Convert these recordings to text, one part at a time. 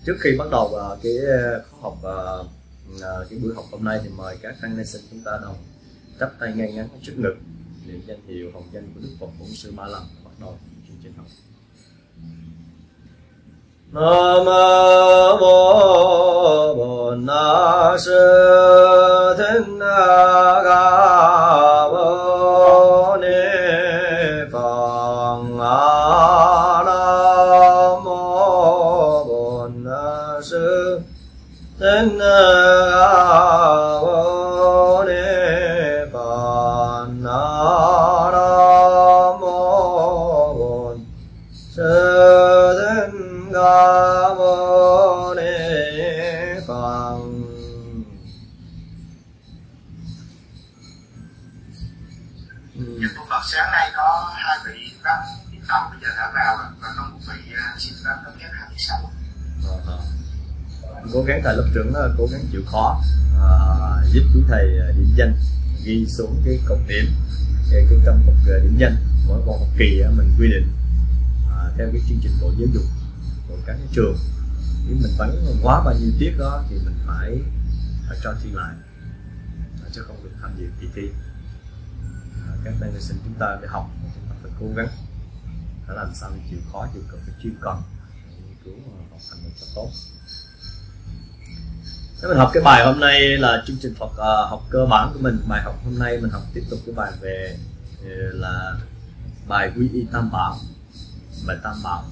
Trước khi bắt đầu cái khóa học cái buổi học hôm nay thì mời các tăng ni sinh chúng ta đồng chắp tay ngay ngắn trước ngực, niệm danh hiệu hồng danh của Đức Phật Bổn Sư 3 lần, bắt đầu chương trình học. Nam mô Bổn Sư Thích Ca Mâu Ni Phật. Nam mô Bổn Sư Thích Ca Mâu Ni Phật. Nam mô Bổn Sư Thích Ca Mâu Ni Phật. Đức Phật sáng nay có hai vị rắn tiếp đầu bây giờ đã vào và có một vị xin rắn lớp ghép 26. Cố gắng thầy lớp trưởng cố gắng chịu khó giúp quý thầy điểm danh, ghi xuống cái cột điểm cái trong một điểm danh. Mỗi một học kỳ mình quy định theo cái chương trình bộ giáo dục của các cái trường, nếu mình bắn quá bao nhiêu tiết đó thì mình phải cho thi lại, chứ không được tham dự kỳ thi. Các bạn sinh chúng ta để học, chúng ta phải cố gắng phải làm sao để chịu khó, chịu cực, phải chuyên cần nghiên cứu học hành cho tốt. Nếu mình học cái bài hôm nay là chương trình Phật học cơ bản của mình. Bài học hôm nay mình học tiếp tục cái bài về là bài quy y tam bảo, bài tam bảo.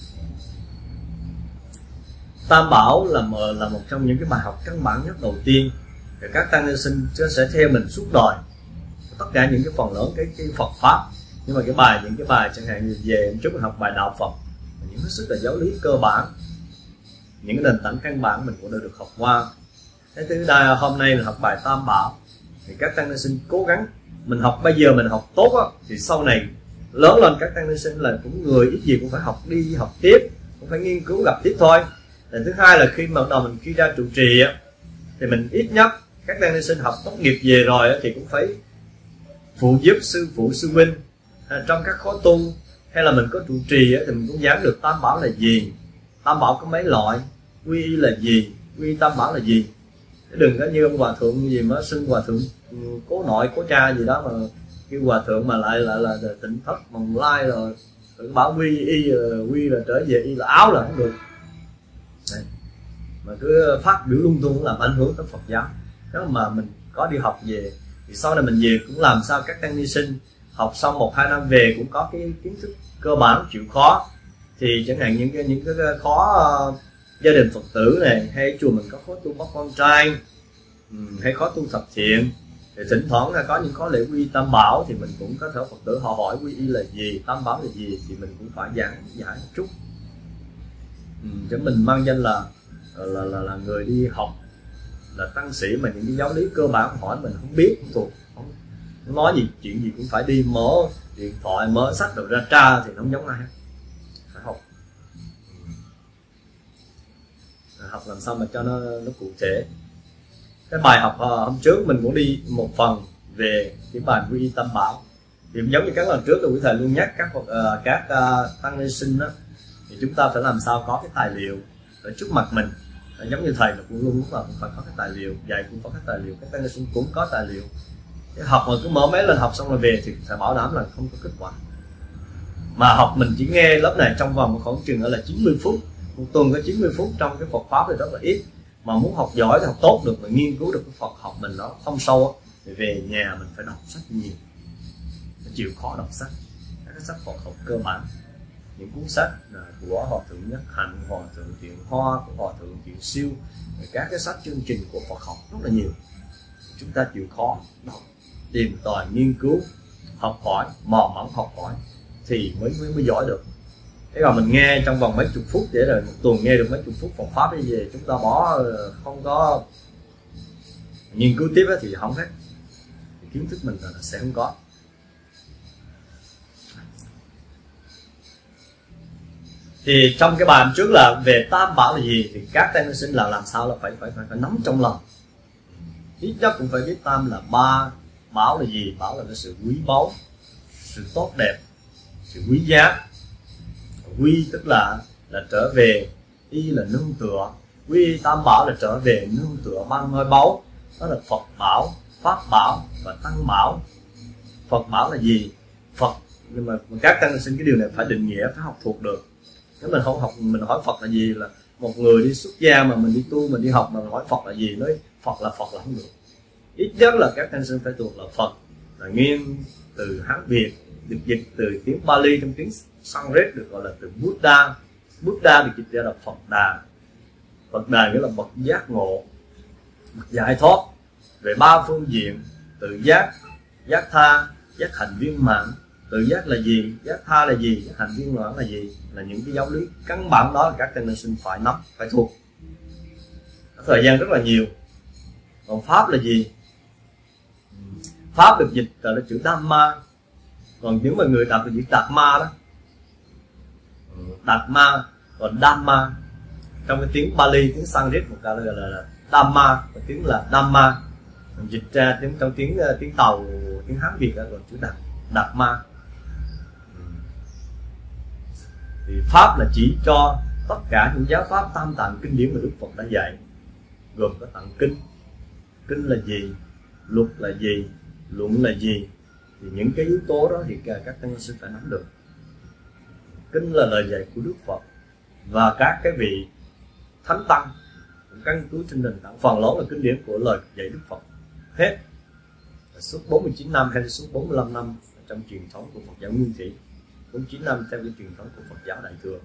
Tam bảo là một trong những cái bài học căn bản nhất đầu tiên để các tăng ni sinh sẽ theo mình suốt đời, tất cả những cái phần lớn cái Phật pháp. Nhưng mà những cái bài chẳng hạn như về chút mình học bài đạo Phật, những cái sức là giáo lý cơ bản, những cái nền tảng căn bản mình cũng đã được học qua. Thế thứ hai, hôm nay mình học bài tam bảo thì các tăng ni sinh cố gắng mình học. Bây giờ mình học tốt á, thì sau này lớn lên các tăng ni sinh là cũng người ít gì cũng phải học, đi học tiếp, cũng phải nghiên cứu gặp tiếp thôi. Lần thứ hai là khi mà bắt đầu mình khi ra trụ trì á, thì mình ít nhất các tăng ni sinh học tốt nghiệp về rồi á, thì cũng phải phụ giúp sư phụ sư huynh trong các khóa tu, hay là mình có trụ trì á, thì mình cũng giảng được tam bảo là gì, tam bảo có mấy loại, quy y là gì, quy y tam bảo là gì. Đừng có như ông hòa thượng gì mà xưng hòa thượng cố nội cố cha gì đó mà kêu hòa thượng mà lại là tỉnh thất Bồng Lai rồi bảo quy y, quy là trở về y là áo là không được. Đấy. Mà cứ phát biểu lung tung làm ảnh hưởng tới Phật giáo. Nếu mà mình có đi học về thì sau này mình về cũng làm sao các tăng ni sinh học xong 1-2 năm về cũng có cái kiến thức cơ bản, chịu khó. Thì chẳng hạn những cái khó gia đình Phật tử này, hay chùa mình có khóa tu bắt con trai, hay khóa tu thập thiện, thì thỉnh thoảng là có những khóa lễ quy y tam bảo, thì mình cũng có thể Phật tử họ hỏi quy y là gì, tam bảo là gì, thì mình cũng phải giải một chút. Chứ mình mang danh là người đi học, là tăng sĩ mà những cái giáo lý cơ bản hỏi mình không biết, không thuộc, không nói gì, chuyện gì cũng phải đi mở điện thoại, mở sách rồi ra tra thì không giống ai. Phải học, học làm sao mà cho nó cụ thể. Cái bài học hôm trước mình cũng đi một phần về cái bài quy y tam bảo, thì giống như các lần trước là quý thầy luôn nhắc các tăng ni sinh đó, thì chúng ta phải làm sao có cái tài liệu ở trước mặt mình. Giống như thầy là cũng luôn lúc nào cũng phải có cái tài liệu, dạy cũng có cái tài liệu, các tăng ni sinh cũng có tài liệu. Cái học mà cứ mở máy lên học xong rồi về thì thầy bảo đảm là không có kết quả. Mà học mình chỉ nghe lớp này trong vòng khoảng chừng là 90 phút, một tuần có 90 phút trong cái Phật pháp thì rất là ít. Mà muốn học giỏi thì học tốt được, mà nghiên cứu được cái Phật học mình nó không sâu thì về nhà mình phải đọc sách nhiều, phải chịu khó đọc sách, các cái sách Phật học cơ bản, những cuốn sách của Hòa thượng Nhất Hạnh, Hòa thượng Thiện Hoa, của Hòa thượng Thiện Siêu, các cái sách chương trình của Phật học rất là nhiều. Chúng ta chịu khó đọc, tìm tòi, nghiên cứu, học hỏi, mò mẫm học hỏi thì mới giỏi được. Thế còn mình nghe trong vòng mấy chục phút để rồi một tuần nghe được mấy chục phút Phật pháp đi về, chúng ta bỏ không có nghiên cứu tiếp thì không hết, thì kiến thức mình là sẽ không có. Thì trong cái bài trước là về tam bảo là gì, thì các tăng ni sinh là làm sao là phải nắm trong lòng, ít nhất cũng phải biết tam là ba. Bảo là gì? Bảo là cái sự quý báu, sự tốt đẹp, sự quý giá. Quy tức là trở về y là nương tựa, quy y tam bảo là trở về nương tựa mang ngôi báu, đó là Phật bảo, Pháp bảo và Tăng bảo. Phật bảo là gì? Phật, nhưng mà các tăng sinh cái điều này phải định nghĩa, phải học thuộc được. Nếu mình không học, mình hỏi Phật là gì, là một người đi xuất gia mà mình đi tu, mình đi học mà mình hỏi Phật là gì, nói Phật là không được. Ít nhất là các tăng sinh phải thuộc là Phật, là nguyên từ Hán Việt, được dịch từ tiếng Pali, trong tiếng Sanskrit được gọi là từ Buddha. Buddha được dịch ra là Phật Đà. Phật Đà nghĩa là bậc giác ngộ, bậc giải thoát về ba phương diện: tự giác, giác tha, giác hành viên mãn. Tự giác là gì? Giác tha là gì? Giác hành viên mãn là gì? Là những cái giáo lý căn bản đó là các tăng ni sinh phải nắm, phải thuộc. Thời gian rất là nhiều. Còn Pháp là gì? Pháp được dịch là chữ Dhamma. Còn những mà người đọc là chữ Đạt Ma đó. Đạt Ma, còn Dhamma trong cái tiếng Pali, tiếng Sanskrit một cái là Dhamma, và tiếng là Dhamma. Dịch ra trong tiếng Tàu, tiếng Hán Việt là chữ Đạt Ma. Thì Pháp là chỉ cho tất cả những giáo pháp tam tạng kinh điển mà Đức Phật đã dạy, gồm có tạng kinh. Kinh là gì? Luật là gì? Luận là gì? Thì những cái yếu tố đó thì các tăng sinh phải nắm được. Kinh là lời dạy của Đức Phật, và các cái vị thánh tăng cũng căn cứ trên nền tảng phần lớn là kinh điển của lời dạy Đức Phật hết, suốt 49 năm hay suốt 45 năm trong truyền thống của Phật giáo Nguyên Thủy, 49 năm theo cái truyền thống của Phật giáo Đại Thừa.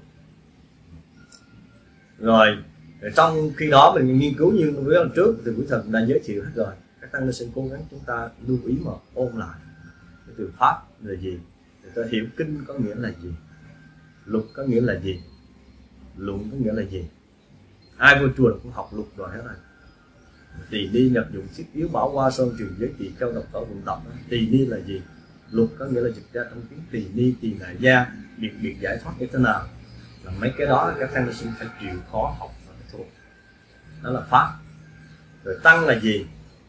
Rồi trong khi đó mình nghiên cứu như với lần trước thì quý thầy đã giới thiệu hết rồi. Các tăng ni sinh cố gắng chúng ta lưu ý mà ôn lại cái từ Pháp là gì, người ta hiểu kinh có nghĩa là gì, luật có nghĩa là gì, luận có nghĩa là gì. Ai vô chùa cũng học luật rồi hết rồi. Tỳ ni nhập dụng thiết yếu bảo hoa sơn truyền giới tỳ kheo độc tổ vận tập. Tỳ ni là gì? Luật có nghĩa là dịch ra trong tiếng tỳ ni, tỳ đại gia, biệt giải thoát như thế nào. Là mấy cái đó các tăng ni sinh phải chịu khó học và thuộc. Đó là Pháp. Rồi tăng là gì?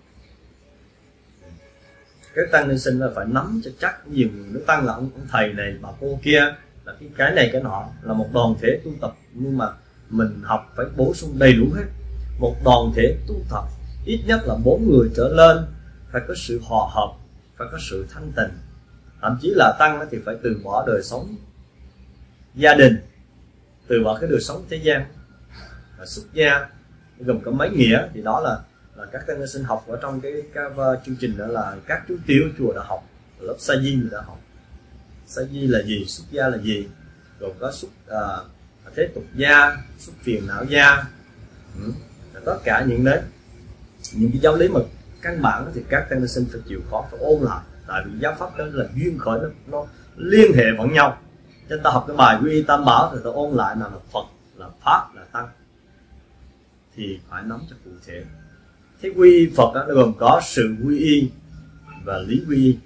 Các tăng ni sinh là phải nắm cho chắc. Nhiều người nói tăng là ông thầy này, bà cô kia, là cái này cái nọ, là một đoàn thể tu tập. Nhưng mà mình học phải bổ sung đầy đủ hết. Một đoàn thể tu tập ít nhất là 4 người trở lên, phải có sự hòa hợp, phải có sự thanh tịnh. Thậm chí là tăng thì phải từ bỏ đời sống gia đình, từ bỏ cái đời sống thế gian, là xuất gia, gồm có mấy nghĩa. Thì đó là các tăng ni sinh học ở trong cái chương trình đó là các chú tiểu chùa đã học, lớp sa di người đã học. Sa di là gì? Xuất gia là gì? Gồm có thế tục gia, xuất phiền não gia, tất cả những đấy, những cái giáo lý mà căn bản thì các tăng ni sinh phải chịu khó, phải ôn lại. Tại vì giáo pháp đó là duyên khởi, nó liên hệ với nhau. Cho ta học cái bài quy y tam bảo thì ta ôn lại nào là Phật, là Pháp, là Tăng, thì phải nắm cho cụ thể. Thế quy y Phật đó, nó gồm có sự quy y và lý quy y.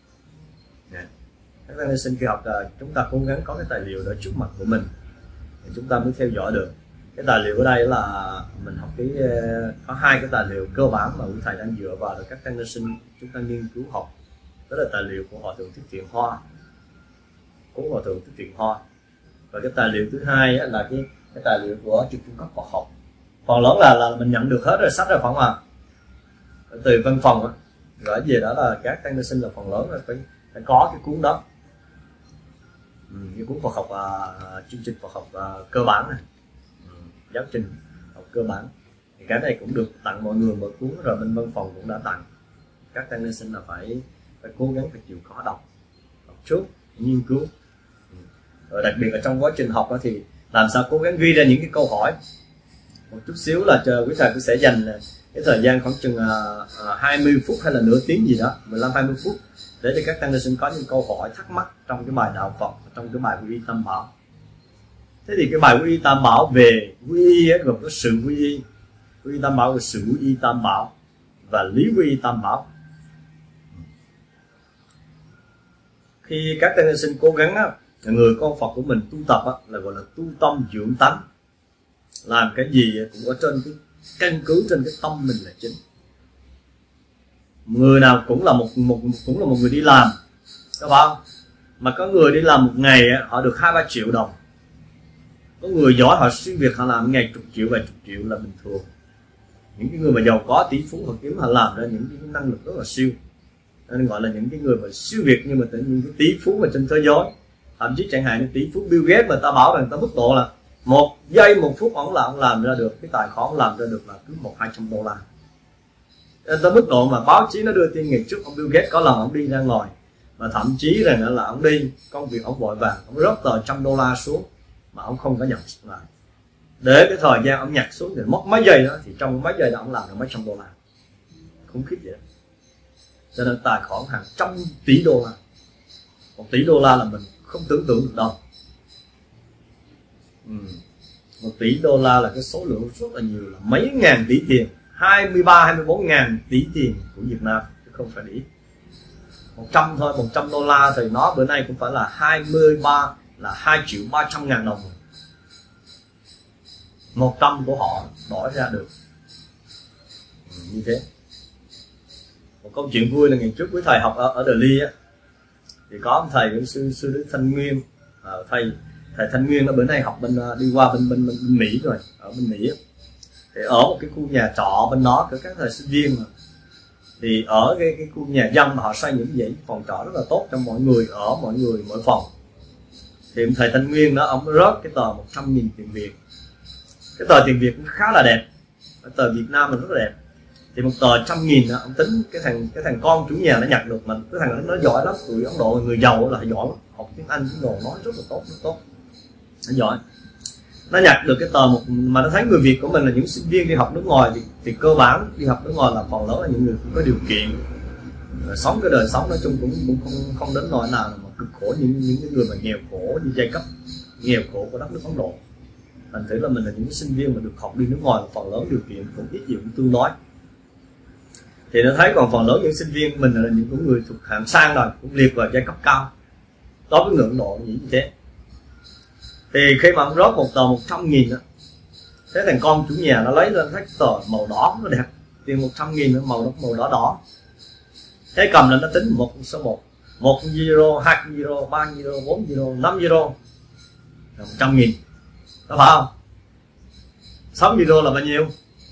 Các tăng ni sinh khi học chúng ta cố gắng có cái tài liệu đó trước mặt của mình để chúng ta mới theo dõi được. Cái tài liệu ở đây là mình học có 2 cái tài liệu cơ bản mà quý thầy đang dựa vào để các tăng ni sinh chúng ta nghiên cứu học. Đó là tài liệu của Hòa thượng Thích Thiện Hoa, của Hòa thượng Thích Thiện Hoa. Và cái tài liệu thứ hai là cái tài liệu của trường trung cấp Phật học. Phần lớn là mình nhận được hết rồi, sách rồi phải không ạ? Từ văn phòng á, gửi về đó là các tăng ni sinh là phần lớn là phải có cái cuốn đó. Cái cuốn Phật học, chương trình Phật học cơ bản này, giáo trình học cơ bản. Thì cái này cũng được tặng mọi người một cuốn rồi, bên văn phòng cũng đã tặng. Các tăng ni sinh là phải cố gắng, phải chịu khó đọc trước, nghiên cứu. Rồi đặc biệt là trong quá trình học đó thì làm sao cố gắng ghi ra những cái câu hỏi. Một chút xíu là chờ quý thầy cũng sẽ dành cái thời gian khoảng chừng 20 phút hay là nửa tiếng gì đó, 15-20 phút để cho các tăng ni sinh có những câu hỏi thắc mắc trong cái bài đạo Phật, trong cái bài quy y tam bảo. Thế thì cái bài quy y tam bảo về quy y gồm có sự quy y, quy y tam bảo là sự quy y tam bảo và lý quy y tam bảo. Khi các tăng ni sinh cố gắng người con Phật của mình tu tập là gọi là tu tâm dưỡng tánh, làm cái gì cũng có trên cái căn cứ trên cái tâm mình là chính. Người nào cũng là một người đi làm, các bạn, mà có người đi làm một ngày họ được 2-3 triệu đồng, Có người giỏi họ xuyên Việt họ làm ngày chục triệu vài chục triệu là bình thường. Những cái người mà giàu có tỷ phú họ kiếm họ làm ra những cái năng lực rất là siêu, nên gọi là những cái người mà siêu Việt. Nhưng mà những cái tỷ phú mà trên thế giới, thậm chí chẳng hạn như tỷ phú Bill Gates mà ta bảo rằng ta mức độ là 1 giây 1 phút ông làm ra được cái tài khoản, ông làm ra được là cứ 100-200 đô la. Nên tới mức độ mà báo chí nó đưa tin ngày trước ông Bill Gates có lần ông đi ra ngoài, và thậm chí rằng là ông đi công việc ông vội vàng, ông rớt tờ $100 xuống mà ông không có nhận lại. Để cái thời gian ông nhặt xuống thì mất mấy giây đó, thì trong mấy giây đó ông làm được mấy trăm đô la, khủng khiếp vậy đó. Cho nên tài khoản hàng trăm tỷ đô la, 1 tỷ đô la là mình không tưởng tượng được đâu. 1 tỷ đô la là cái số lượng rất là nhiều, là mấy ngàn tỷ tiền, 23-24 ngàn tỷ tiền của Việt Nam chứ không phải ít. 100 thôi, 100 đô la thì nó bữa nay cũng phải là 23 là 2.300.000 đồng. 100 của họ đổi ra được như thế. Một câu chuyện vui là ngày trước quý thầy học ở Delhi á, thì có ông thầy sư Đức Thanh Nguyên, thầy Thanh Nguyên nó bữa nay học đi qua bên Mỹ rồi, ở bên Mỹ á. Thì ở một cái khu nhà trọ bên đó của các thầy sinh viên mà, thì ở cái khu nhà dân mà họ xây những dãy phòng trọ rất là tốt cho mọi người ở, mỗi phòng. Thì ông thầy Thanh Nguyên đó, ông rớt cái tờ 100.000 tiền Việt. Cái tờ tiền Việt cũng khá là đẹp, cái tờ Việt Nam mình rất là đẹp. Thì một tờ 100.000 đó, ông tính cái thằng con chủ nhà nó nhặt được, mình cái thằng nó giỏi lắm, tụi Ấn Độ người giàu là giỏi lắm, học tiếng Anh tiếng Đồ nói rất là tốt, nó giỏi. Nó nhặt được cái tờ mà nó thấy người Việt của mình là những sinh viên đi học nước ngoài, thì cơ bản đi học nước ngoài là phần lớn là những người cũng có điều kiện, rồi sống cái đời sống nói chung cũng không đến nỗi nào mà cực khổ, những cái người mà nghèo khổ như giai cấp nghèo khổ của đất nước Ấn Độ. Thành thử là mình là những sinh viên mà được học đi nước ngoài, phần lớn điều kiện cũng ít nhiều cũng tương đối. Thì nó thấy còn phần lớn những sinh viên mình là những người thuộc hạng sang rồi, cũng liệt vào giai cấp cao, đối với người Ấn Độ như thế. Thì khi mà ông rớt một tờ 100.000 đó, thế thằng con chủ nhà nó lấy lên thấy tờ màu đỏ nó đẹp, tiền 100.000 màu đỏ. Thế cầm lên nó tính một số 1 euro, 2 euro, 3 euro, 4 euro, 5 euro là 100.000, có phải không? 6 euro là bao nhiêu?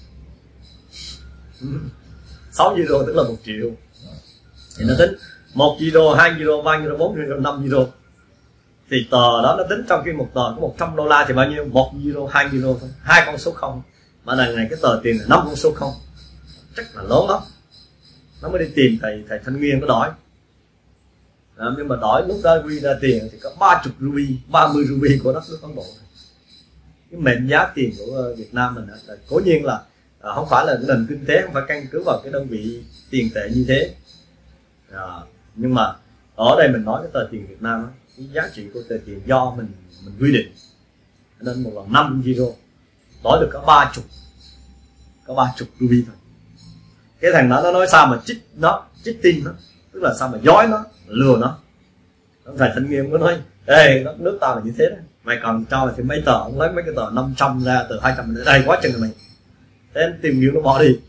6 euro tức là 1 triệu. Thì nó tính 1 euro, 2 euro, 3 euro, 4 euro, 5 euro. Thì tờ đó nó tính trong khi một tờ có 100 đô la thì bao nhiêu? 1 euro, 2 euro thôi, 2 con số 0. Mà lần này cái tờ tiền là 5 con số 0, chắc là lớn lắm. Nó mới đi tìm thầy Thanh Nguyên nó đòi. Nhưng mà đòi lúc đó quy ra tiền thì có 30 ruby, 30 ruby của đất nước Ấn Độ. Cái mệnh giá tiền của Việt Nam mình là cố nhiên là không phải là cái nền kinh tế không phải căn cứ vào cái đơn vị tiền tệ như thế. Nhưng mà ở đây mình nói cái tờ tiền Việt Nam đó, cái giá trị của tờ tiền do mình quy định, nên một lần 5 euro đổi được có 30 ruby thôi. Cái thằng đó nó nói sao mà chích tin nó, tức là sao mà dối nó, lừa nó. Ông thầy Thanh Nghiêm có nói ê, nước tao là như thế đó, mày còn cho thì mấy tờ, ông lấy mấy cái tờ 500 ra, tờ 200 ra đây quá chừng rồi mày, thế anh tìm hiểu nó bỏ đi.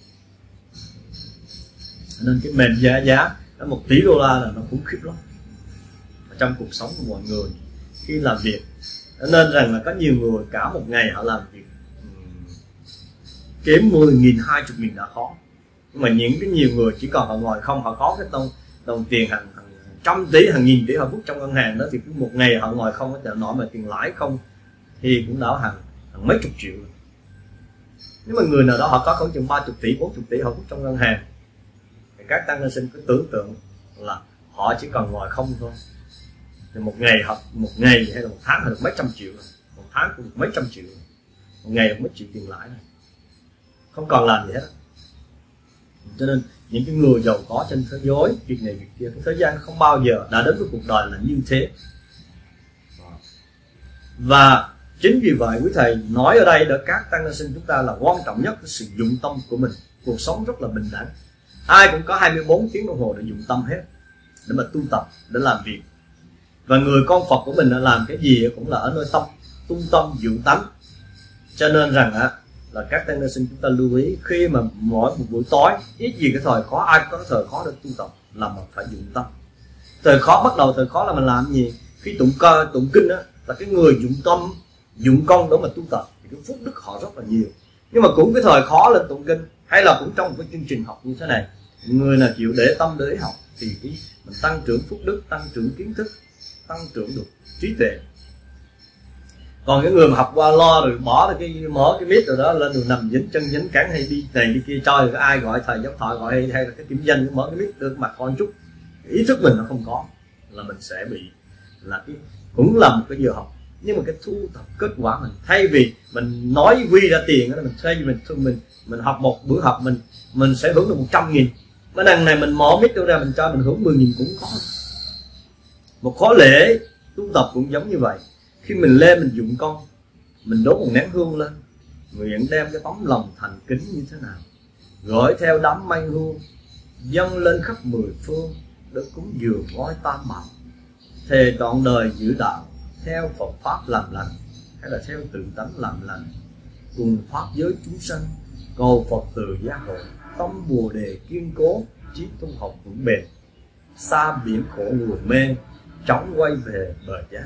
Nên cái mệnh giá 1 tỷ đô la là nó khủng khiếp lắm trong cuộc sống của mọi người khi làm việc. Nên rằng là có nhiều người cả một ngày họ làm việc kiếm 10.000, 20.000 đã khó. Nhưng mà những cái nhiều người chỉ còn họ ngồi không, họ có cái đồng tiền hàng trăm tỷ, hàng nghìn tỷ họ vút trong ngân hàng đó, thì cứ một ngày họ ngồi không có chợ nổi mà tiền lãi không thì cũng đã hàng mấy chục triệu. Nếu mà người nào đó họ có khoảng chừng 30 tỷ, 40 tỷ họ vút trong ngân hàng, thì các tăng nhân sinh cứ tưởng tượng là họ chỉ cần ngồi không thôi, thì một ngày hay là một tháng họ được mấy trăm triệu rồi. Một tháng cũng được mấy trăm triệu rồi. Một ngày được mấy triệu tiền lãi này, không còn làm gì hết. Cho nên những cái người giàu có trên thế giới, việc này việc kia, cái thời gian không bao giờ đã đến với cuộc đời là như thế. Và chính vì vậy quý thầy nói ở đây để các tăng nhân sinh chúng ta là quan trọng nhất cái sự dụng tâm của mình. Cuộc sống rất là bình đẳng, ai cũng có 24 tiếng đồng hồ để dụng tâm hết, để mà tu tập, để làm việc. Và người con Phật của mình đã làm cái gì cũng là ở nơi tu tâm dưỡng tánh. Cho nên rằng là các tăng ni sinh chúng ta lưu ý, khi mà mỗi một buổi tối, ít gì cái thời khó, ai có thời khó để tu tập là mình phải dụng tâm. Thời khó, bắt đầu thời khó là mình làm gì? Khi tụng kinh đó, là cái người dụng tâm dụng công để mà tu tập thì cái phước đức họ rất là nhiều. Nhưng mà cũng cái thời khó lên tụng kinh, hay là cũng trong một cái chương trình học như thế này, người nào chịu để tâm để học thì mình tăng trưởng phước đức, tăng trưởng kiến thức, tăng trưởng được trí tuệ. Còn cái người mà học qua lo rồi bỏ mở cái mic rồi đó lên rồi nằm dính chân dính cắn hay đi này đi kia cho ai gọi thầy giáo thoại gọi hay là cái kiểm danh mở cái mic được mặt con chút, ý thức mình nó không có là mình sẽ bị là cũng là một cái giờ học. Nhưng mà cái thu thập kết quả mình, thay vì mình nói quy ra tiền đó, mình thay vì mình học một bữa học mình sẽ hưởng được 100.000, mà đằng này mình mở mic ra mình cho mình hưởng 10.000 cũng có. Một khóa lễ tu tập cũng giống như vậy. Khi mình lên mình dụng công, mình đốt một nén hương lên, nguyện đem cái tấm lòng thành kính như thế nào, gửi theo đám mây hương dâng lên khắp mười phương để cúng dường ngôi tam bảo, thề trọn đời giữ đạo theo Phật pháp làm lành, hay là theo tự tánh làm lành, cùng pháp giới chúng sanh, cầu Phật từ gia hộ, tâm bồ đề kiên cố, trí tu học vững bền, xa biển khổ nguồn mê, chóng quay về bờ giác.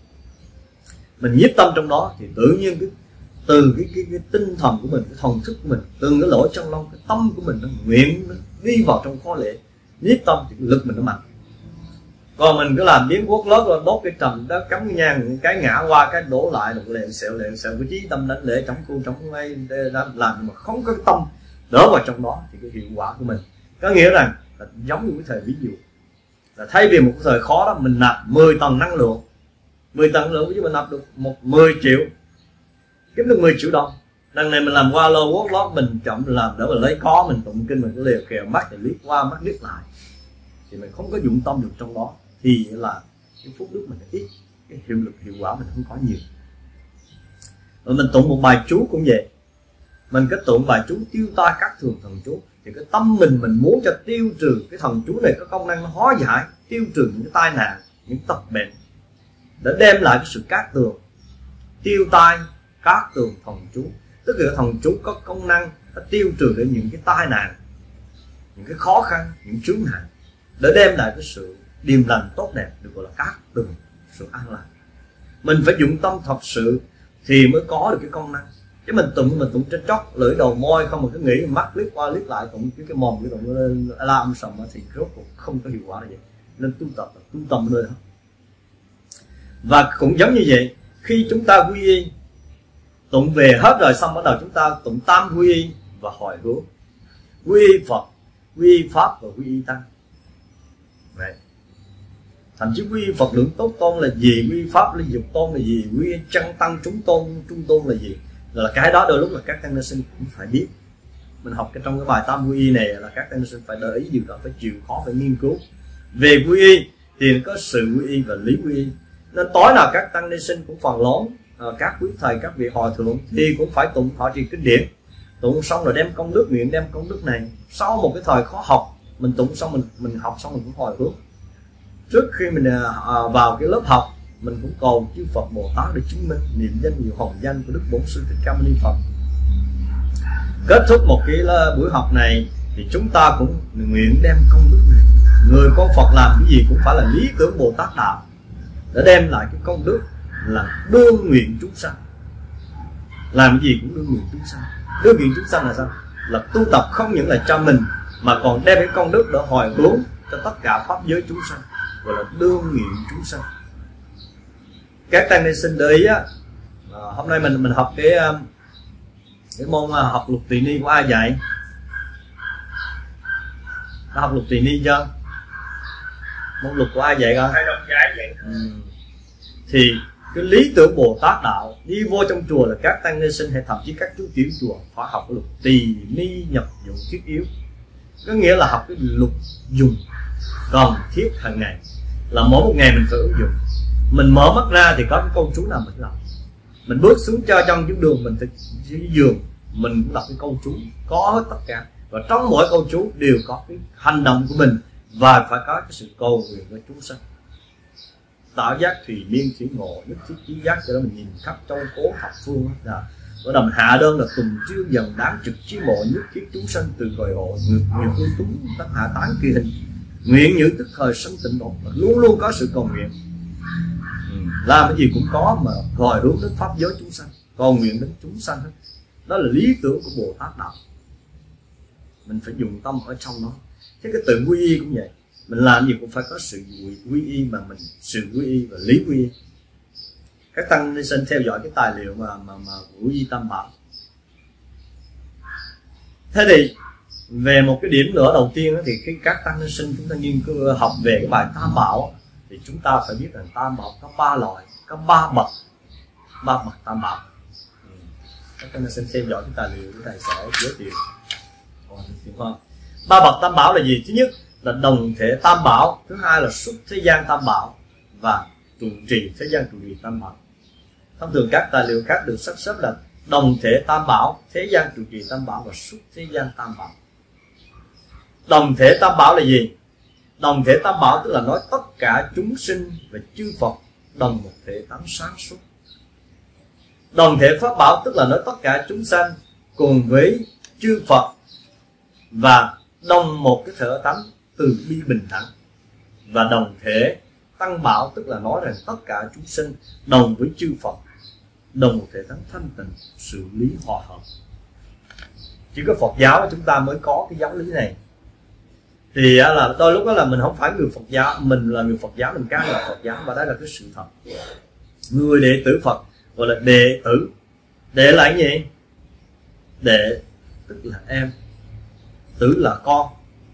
Mình nhiếp tâm trong đó thì tự nhiên từ cái tinh thần của mình, cái thần thức của mình, từ cái lỗ chân lông, cái tâm của mình nó nguyện nó đi vào trong khóa lễ, nhiếp tâm thì cái lực mình nó mạnh. Còn mình cứ làm biến quốc lớn rồi đốt cái trầm đó, cắm cái nhang, cái ngã qua cái đổ lại được lẹn xẹo cái trí tâm đánh lễ chống khu chống ngay làm mà không có cái tâm đỡ vào trong đó thì cái hiệu quả của mình có nghĩa rằng là giống như cái thời ví dụ là thay vì một cái thời khó đó mình nạp 10 tầng năng lượng, 10 tầng năng lượng ví dụ mình nạp được 10 triệu, kiếm được 10 triệu đồng. Đằng này mình làm qua lô quốc lót mình chậm làm đỡ mình lấy có, mình tụng kinh mình cứ liều kèo mắt thì liếc qua mắt liếc lại thì mình không có dụng tâm được trong đó, thì là cái phúc đức mình ít, cái hiệu lực hiệu quả mình không có nhiều. Rồi mình tụng một bài chú cũng vậy, mình cứ tụng bài chú tiêu tai các thường thần chú thì cái tâm mình muốn cho tiêu trừ cái thần chú này có công năng hóa giải, tiêu trừ những cái tai nạn, những tật bệnh, để đem lại cái sự cát tường, tiêu tai cát tường thần chú, tức là thần chú có công năng nó tiêu trừ được những cái tai nạn, những cái khó khăn, những chướng ngại, để đem lại cái sự điềm lành tốt đẹp, được gọi là cát tường, sự an lành. Mình phải dụng tâm thật sự thì mới có được cái công năng. Chứ mình tụng trên chót lưỡi đầu môi không, mà cứ nghĩ mắt liếc qua liếc lại tụng cái mồm cái tụng lên la âm sầm thì rốt cuộc không có hiệu quả là vậy. Nên tu tập là tu tâm nơi đó. Và cũng giống như vậy, khi chúng ta quy y, tụng về hết rồi xong bắt đầu chúng ta tụng tam quy y và hồi hướng. Quy y Phật, quy y Pháp và quy y Tăng. Vậy. Thậm chí quy y Phật lượng tốt tôn là gì, quy y Pháp là dục tôn là gì, quy y chân tăng chúng tôn trung tôn là gì, là cái đó đôi lúc là các tăng ni sinh cũng phải biết. Mình học trong cái bài tam quy y này là các tăng ni sinh phải để ý điều đó, phải chịu khó, phải nghiên cứu về quy y thì có sự quy y và lý quy y. Nên tối nào các tăng ni sinh cũng phần lớn các quý thầy, các vị hòa thượng thì cũng phải tụng thọ trì kinh điển, tụng xong rồi đem công đức, nguyện đem công đức này. Sau một cái thời khó học, mình tụng xong mình học xong mình cũng hồi hướng. Trước khi mình vào cái lớp học, mình cũng cầu chư Phật Bồ Tát để chứng minh niệm danh nhiều hồng danh của Đức Bổn Sư Thích Ca Mâu Ni Phật. Kết thúc một cái buổi học này thì chúng ta cũng nguyện đem công đức này. Người con Phật làm cái gì cũng phải là lý tưởng Bồ Tát đạo, để đem lại cái công đức là đương nguyện chúng sanh. Làm cái gì cũng đương nguyện chúng sanh. Đương nguyện chúng sanh là sao? Là tu tập không những là cho mình mà còn đem cái công đức để hồi hướng cho tất cả pháp giới chúng sanh, gọi là đương nguyện chúng sanh. Các tăng ni sinh để ý á, hôm nay mình học cái môn học lục tỳ ni của ai dạy? Đã học lục tỳ ni chưa? Môn lục của ai dạy coi? Thì cái lý tưởng Bồ Tát đạo đi vô trong chùa là các tăng ni sinh hay thậm chí các chú tiểu chùa phải học lục tỳ ni nhập dụng thiết yếu, có nghĩa là học cái lục dùng cần thiết hàng ngày, là mỗi một ngày mình phải ứng dụng. Mình mở mắt ra thì có cái câu chú nào mình đọc, mình bước xuống cho trong cái đường mình dưới giường mình cũng đọc cái câu chú, có hết tất cả. Và trong mỗi câu chú đều có cái hành động của mình và phải có cái sự cầu nguyện với chúng sanh. Tạo giác thùy miên thủy ngộ, nhất thiết chí giác, cho đó mình nhìn khắp châu cố thập phương đó. Ở đầm hạ đơn là tùng chiêu dần đáng trực chí mộ, nhất thiết chúng sanh từ cội hộ, ngược hư túng tất hạ tán kỳ hình, nguyện nhữ tức thời sanh tịnh độ, luôn luôn có sự cầu nguyện. làm cái gì cũng có mà hồi hướng đến pháp giới chúng sanh, cầu nguyện đến chúng sanh hết. Đó là lý tưởng của Bồ Tát đạo. Mình phải dùng tâm ở trong nó. Chứ cái tự quy y cũng vậy, mình làm gì cũng phải có sự quy y, mà mình sự quy y và lý quy y. Các tăng ni xin theo dõi cái tài liệu mà quy y tam bảo. Thế thì về một cái điểm nữa đầu tiên thì khi các tăng ni sinh chúng ta nghiên cứu học về cái bài tam bảo thì chúng ta phải biết rằng tam bảo có 3 loại, có 3 bậc tam bảo. Các tăng ni sinh theo dõi cái tài liệu của thầy sẽ giới thiệu. 3 bậc tam bảo là gì? Thứ nhất là đồng thể tam bảo, thứ hai là xuất thế gian tam bảo và trụ trì thế gian trụ trì tam bảo. Thông thường các tài liệu khác được sắp xếp là đồng thể tam bảo, thế gian trụ trì tam bảo và xuất thế gian tam bảo. Đồng thể tam bảo là gì? Đồng thể tam bảo tức là nói tất cả chúng sinh và chư Phật đồng một thể tánh sáng suốt. Đồng thể pháp bảo tức là nói tất cả chúng sanh cùng với chư Phật và đồng một cái thể tánh từ bi bình đẳng. Và đồng thể tăng bảo tức là nói rằng tất cả chúng sinh đồng với chư Phật, đồng một thể tánh thanh tịnh, xử lý hòa hợp. Chỉ có Phật giáo chúng ta mới có cái giáo lý này. Thì là đôi lúc đó là mình không phải người Phật giáo, mình là người Phật giáo, mình ca là Phật giáo, và đó là cái sự thật. Người đệ tử Phật gọi là đệ tử. Đệ là cái gì? Đệ tức là em, tử là con.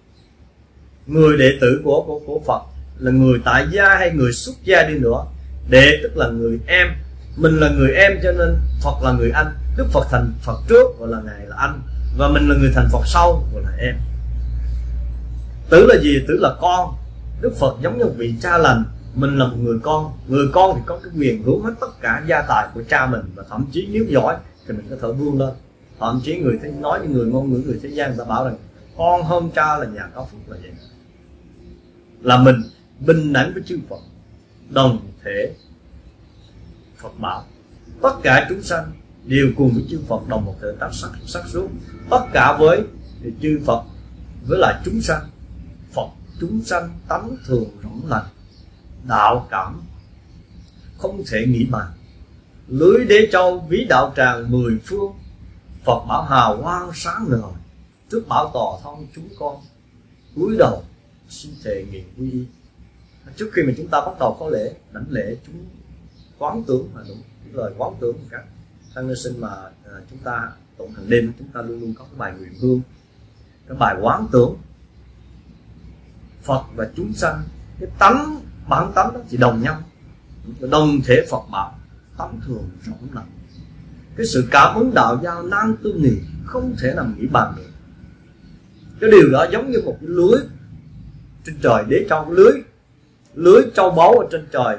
Người đệ tử của Phật là người tại gia hay người xuất gia đi nữa, đệ tức là người em. Mình là người em cho nên Phật là người anh. Đức Phật thành Phật trước gọi là Ngài là anh, và mình là người thành Phật sau gọi là em. Tử là gì? Tử là con. Đức Phật giống như một vị cha lành, mình là một người con. Người con thì có cái quyền hưởng hết tất cả gia tài của cha mình, và thậm chí nếu giỏi thì mình có thể vươn lên. Thậm chí người thấy nói như người ngôn ngữ người thế gian, người ta bảo rằng con hơn cha là nhà có phúc là vậy. Là mình bình đẳng với chư Phật, đồng thể Phật bảo. Tất cả chúng sanh đều cùng với chư Phật đồng một thể tác sắc suốt. Tất cả với chư Phật với lại chúng sanh, Phật chúng sanh tánh thường rộng lành, đạo cảm không thể nghĩ bàn. Lưới đế châu ví đạo tràng 10 phương, Phật bảo hào quang sáng ngời, trước bảo tỏ thông chúng con, cúi đầu xin thề nguyện quy y. Trước khi mà chúng ta bắt đầu có lễ đảnh lễ, chúng quán tưởng là đúng cái lời quán tưởng của các tăng ni sinh mà chúng ta tụng hàng đêm, chúng ta luôn luôn có cái bài nguyện hương, cái bài quán tưởng Phật và chúng sanh, cái tánh bản tánh đó chỉ đồng nhau, đồng thể Phật bảo, tánh thường rộng lặng. Cái sự cảm ứng đạo giao nan tư nghì, không thể nào nghĩ bàn được. Cái điều đó giống như một cái lưới trên trời đế châu, lưới châu báu ở trên trời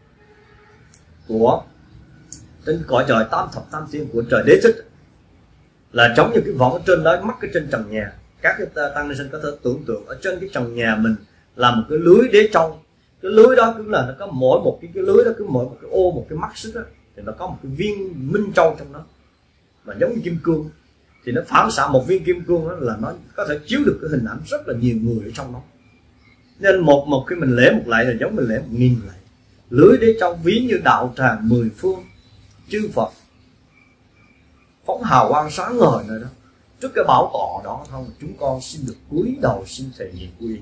của trên cõi trời tam thập tam thiên của trời đế thích, là giống như cái vòng ở trên đó, mắc cái trên trần nhà. Các cái tăng ni sinh có thể tưởng tượng ở trên cái trần nhà mình là một cái lưới đế châu. Cái lưới đó cũng là nó có mỗi một cái lưới đó, cứ mỗi một cái ô, một cái mắt xích đó, thì nó có một cái viên minh châu trong đó, mà giống như kim cương. Thì nó phản xạ một viên kim cương đó là nó có thể chiếu được cái hình ảnh rất là nhiều người ở trong đó. Nên một khi mình lễ một lạy là giống mình lễ 1000 lạy. Lưới đế châu ví như đạo tràng 10 phương, chư Phật phóng hào quang sáng ngời nơi đó. Trước cái bảo tọa đó thôi, chúng con xin được cúi đầu xin thề nguyện quy.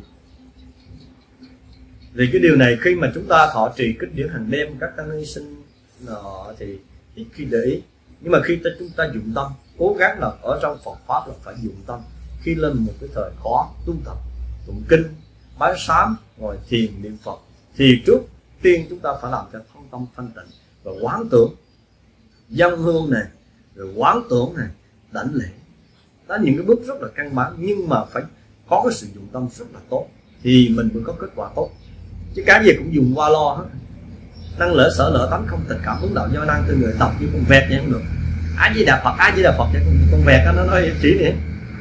Vì cái điều này khi mà chúng ta thọ trì kinh điển hàng đêm, các tăng ni sinh thì ít khi để ý. Nhưng mà khi chúng ta dụng tâm, cố gắng là ở trong Phật pháp là phải dụng tâm. Khi lên một cái thời khó tu tập, tụng kinh, bái sám, ngồi thiền niệm Phật, thì trước tiên chúng ta phải làm cho thông tâm thanh tịnh và quán tưởng, dâng hương này, rồi quán tưởng này, đảnh lễ. Đó là những cái bước rất là căn bản, nhưng mà phải có cái sự dụng tâm rất là tốt thì mình mới có kết quả tốt. Chứ cái gì cũng dùng qua lo hết. Năng lỡ sở lỡ tánh không tình cảm hướng đạo do năng từ người đọc như con vẹt vậy không được. Ai chỉ đạp Phật, ai chỉ đạp Phật vậy, con vẹt nó nói chỉ này.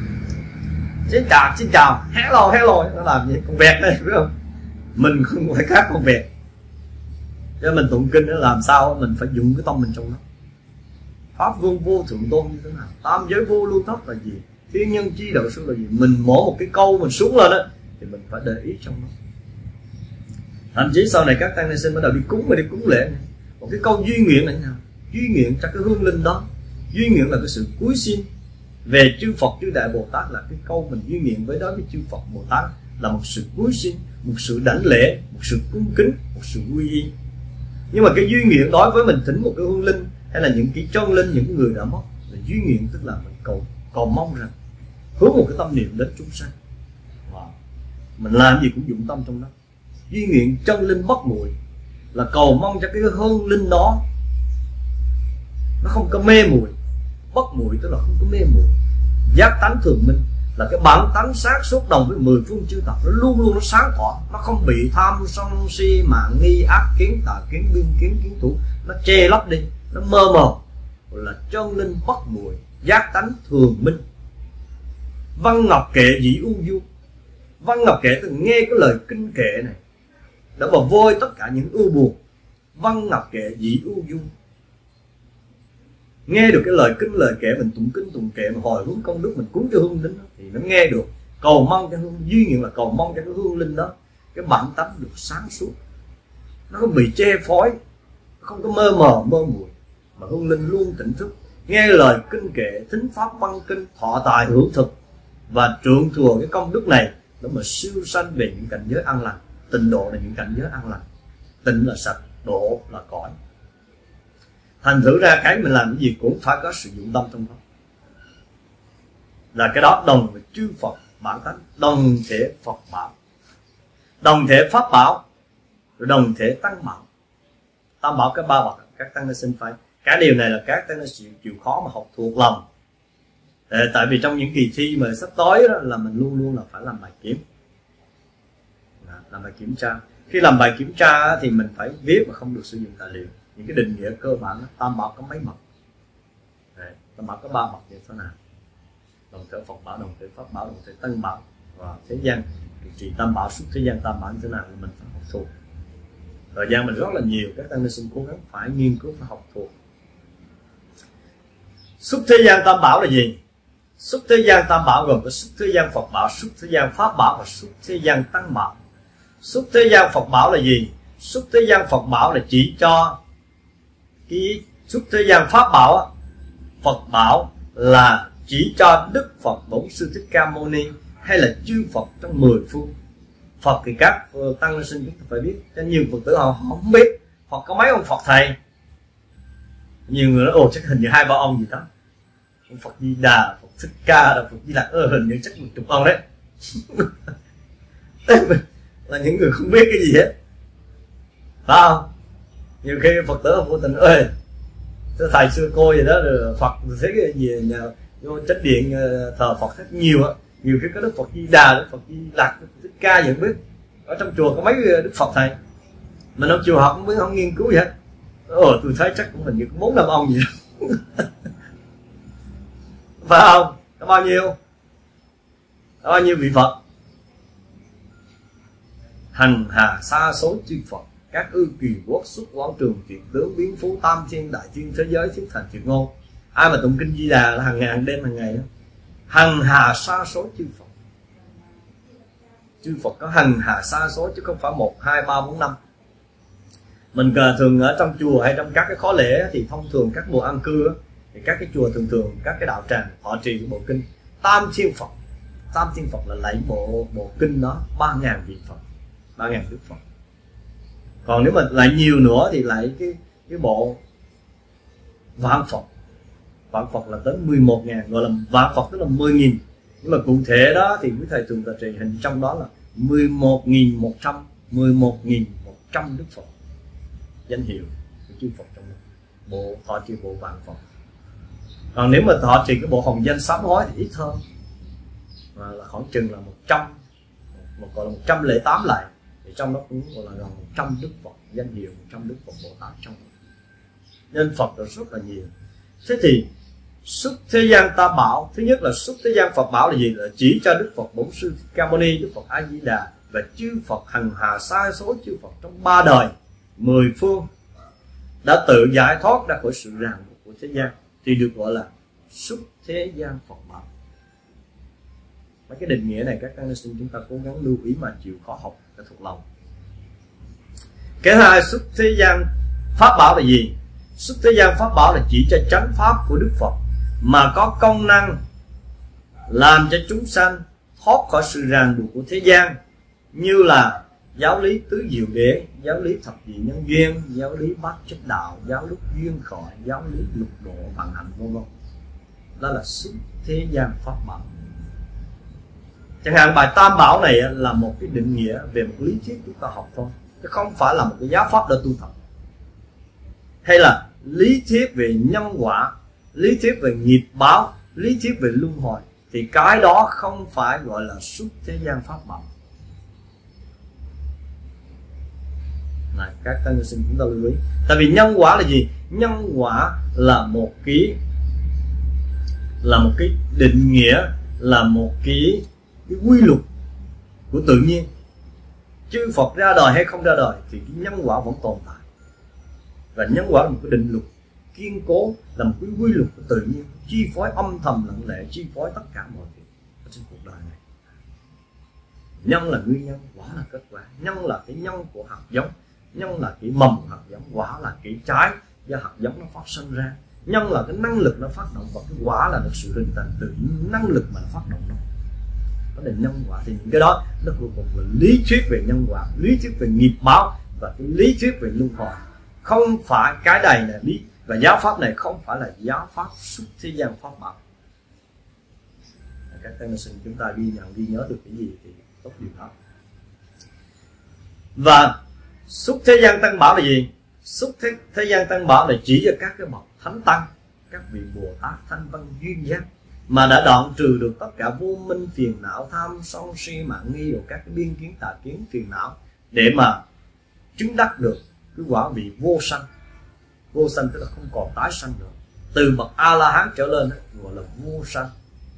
Xin chào, hello, nó làm gì? Con vẹt đây, biết không? Mình không phải khác con vẹt. Cho mình tụng kinh nó làm sao mình phải dùng cái tâm mình trong đó. Pháp vương vô thượng tôn như thế nào? Tam giới vô lưu thất là gì? Thiên nhân chi đạo sư là gì? Mình mỗi một cái câu mình xuống lên đó thì mình phải để ý trong đó. Thậm chí sau này các tăng ni sinh bắt đầu đi cúng, mà đi cúng lễ này. Còn cái câu duy nguyện là thế nào? Duy nguyện cho cái hương linh đó, duy nguyện là cái sự cúi xin về chư Phật chư Đại Bồ Tát, là cái câu mình duy nguyện với đối với chư Phật Bồ Tát là một sự cúi xin, một sự đảnh lễ, một sự cung kính, một sự quy y. Nhưng mà cái duy nguyện đối với mình thỉnh một cái hương linh hay là những cái chân linh, những người đã mất, là duy nguyện tức là mình cầu mong rằng hướng một cái tâm niệm đến chúng sanh. Mình làm gì cũng dụng tâm trong đó. Duy nguyện chân linh bất muội là cầu mong cho cái hương linh đó nó không có mê muội. Bất muội tức là không có mê muội. Giác tánh thường minh là cái bản tánh sáng suốt đồng với mười phương chư tập, nó luôn luôn nó sáng tỏ, nó không bị tham sân si mạng nghi ác kiến tà kiến biên kiến kiến thủ nó che lấp đi, nó mơ mờ, là chân linh bất muội, giác tánh thường minh. Văn ngọc kệ dĩ u du. Văn ngọc kệ từng nghe cái lời kinh kệ này đã bờ vôi tất cả những ưu buồn. Văn ngọc kệ dĩ u du, nghe được cái lời kinh lời kệ mình tụng kinh tụng kệ mà hồi hướng công đức mình cúng cho hương linh đó, thì nó nghe được cầu mong cho hương, duy nguyện là cầu mong cho cái hương linh đó cái bản tánh được sáng suốt, nó không bị che phối, không có mơ mờ mơ muội, mà hương linh luôn tỉnh thức, nghe lời kinh kệ, thính pháp văn kinh, thọ tài hưởng thực và trượng thừa cái công đức này để mà siêu sanh về những cảnh giới an lành. Tịnh độ là những cảnh giới an lành, tịnh là sạch, độ là cõi. Thành thử ra cái mình làm cái gì cũng phải có sự dụng tâm trong đó, là cái đó đồng với chư Phật bản tánh, đồng thể Phật bảo, đồng thể Pháp bảo, đồng thể Tăng bảo. Tam bảo cái ba bậc các tăng ni sinh phải, cái điều này là các tăng ni chịu khó mà học thuộc lòng. Tại vì trong những kỳ thi mà sắp tới đó, là mình luôn luôn là phải làm bài kiểm, làm bài kiểm tra. Khi làm bài kiểm tra thì mình phải viết mà không được sử dụng tài liệu. Những cái định nghĩa cơ bản đó, tam bảo có mấy bậc? Tam bảo có ba bậc như thế nào? Đồng thể Phật bảo, đồng thể Pháp bảo, đồng thể Tăng bảo, và thế gian trì tam bảo, xuất thế gian tam bảo như thế nào là mình phải học thuộc. Thời gian mình rất là nhiều, các tăng ni sinh cố gắng phải nghiên cứu, phải học thuộc. Xuất thế gian tam bảo là gì? Xuất thế gian tam bảo gồm có xuất thế gian Phật bảo, xuất thế gian Pháp bảo và xuất thế gian Tăng bảo. Xuất thế gian Phật bảo là gì? Xuất thế gian Phật bảo là chỉ cho cái xuất thế gian Pháp bảo, Phật bảo là chỉ cho Đức Phật Bổn Sư Thích Ca Mâu Ni hay là chư Phật trong 10 phương. Phật thì các tăng ni sinh chúng ta phải biết, cho nhiều Phật tử họ không biết Phật có mấy ông Phật thầy. Nhiều người nói ồ chắc hình như 2-3 ông gì đó, ông Phật Di Đà, Phật Thích Ca, Phật Di Lặc, hình như chắc 10 ông đấy. Là những người không biết cái gì hết, phải không? Nhiều khi Phật tử vô tình ơi thầy xưa cô gì đó rồi Phật thấy cái gì nhờ vô trách điện thờ Phật rất nhiều á, nhiều khi có Đức Phật Di Đà, Đức Phật Di Lặc, Đức Phật Thích Ca gì không biết. Ở trong chùa có mấy Đức Phật thầy mà trong chùa học không biết, không nghiên cứu gì hết. Tôi thấy chắc cũng hình như có 4-5 ông gì đó. Phải không? Có bao nhiêu? Có bao nhiêu vị Phật? Hằng hà sa số chư Phật, các ư kỳ quốc xuất quán trường thiện tướng biến phú tam thiên đại thiên thế giới thiết thành thiện ngôn. Ai mà tụng kinh Di Đà là hàng ngàn đêm hàng ngày đó. Hằng hà sa số chư Phật, chư Phật có hằng hà sa số chứ không phải 1, 2, 3, 4, 5. Mình thường ở trong chùa hay trong các cái khóa lễ thì thông thường các mùa an cư thì các cái chùa thường các cái đạo tràng họ trì cái bộ kinh Tam Thiên Phật. Tam Thiên Phật là lấy bộ kinh đó 3.000 vị Phật, 3.000 Đức Phật. Còn nếu mà lại nhiều nữa thì lại cái bộ Vạn Phật. Vạn Phật là tới 11.000, gọi là Vạn Phật tức là 10.000. Nhưng mà cụ thể đó thì quý thầy thường trì hình trong đó là 11.100 Đức Phật danh hiệu của chư Phật trong đó. Bộ thọ trì bộ Vạn Phật. Còn nếu mà thọ trì cái bộ hồng danh sám hối thì ít hơn, mà là khoảng chừng là 100, gọi là 108 lại. Thì trong đó cũng gọi là gần 100 Đức Phật danh hiệu, 100 Đức Phật Bồ Tát trong đó. Nên Phật là rất là nhiều. Thế thì xuất thế gian tam bảo, thứ nhất là xuất thế gian Phật bảo là gì? Là chỉ cho Đức Phật Bổn Sư Thích Ca Mâu Ni, Đức Phật A Di Đà và chư Phật hằng hà sa số chư Phật trong 3 đời 10 phương đã tự giải thoát ra khỏi sự ràng buộc của thế gian thì được gọi là xuất thế gian Phật bảo. Mấy cái định nghĩa này các tăng ni sinh chúng ta cố gắng lưu ý mà chịu khó học để thuộc lòng. Cái hai xuất thế gian Pháp bảo là gì? Xuất thế gian pháp bảo là chỉ cho chánh pháp của Đức Phật mà có công năng làm cho chúng sanh thoát khỏi sự ràng buộc của thế gian, như là giáo lý tứ diệu đế, giáo lý thập dị nhân duyên, giáo lý bát chánh đạo, giáo lý duyên khởi, giáo lý lục độ vận hành vân vân. Đó là xuất thế gian pháp bảo. Chẳng hạn bài Tam Bảo này là một cái định nghĩa về một lý thuyết chúng ta học thôi, chứ không phải là một cái giáo pháp để tu tập. Hay là lý thuyết về nhân quả, lý thuyết về nghiệp báo, lý thuyết về luân hồi, thì cái đó không phải gọi là xuất thế gian pháp bảo. Này, các tăng ni sinh chúng ta lưu ý. Tại vì nhân quả là gì? Nhân quả là một cái định nghĩa, là một cái quy luật của tự nhiên. Chư Phật ra đời hay không ra đời thì cái nhân quả vẫn tồn tại. Và nhân quả là một cái định luật kiên cố, là một cái quy luật của tự nhiên, chi phối âm thầm lặng lẽ, chi phối tất cả mọi việc trên cuộc đời này. Nhân là nguyên nhân, quả là kết quả. Nhân là cái nhân của hạt giống, nhân là cái mầm hạt giống, quả là cái trái do hạt giống nó phát sinh ra. Nhân là cái năng lực nó phát động, và cái quả là được sự hình thành từ những năng lực mà nó phát động nó. Đó là nhân quả. Thì những cái đó nó cuối cùng là lý thuyết về nhân quả, lý thuyết về nghiệp báo và cái lý thuyết về luân hồi. Không phải cái này là lý, và giáo pháp này không phải là giáo pháp xuất thế gian pháp bảo. Các tăng ni sinh chúng ta ghi nhận, ghi nhớ được cái gì thì tốt điều đó. Và xuất thế gian tăng bảo là gì? Xuất thế gian tăng bảo là chỉ cho các cái bậc thánh tăng, các vị Bồ Tát thanh văn duyên giác mà đã đoạn trừ được tất cả vô minh phiền não, tham sân si mạng nghi, rồi các cái biên kiến tà kiến phiền não, để mà chứng đắc được cái quả vị vô sanh. Vô sanh tức là không còn tái sanh nữa. Từ bậc A La Hán trở lên gọi là vô sanh.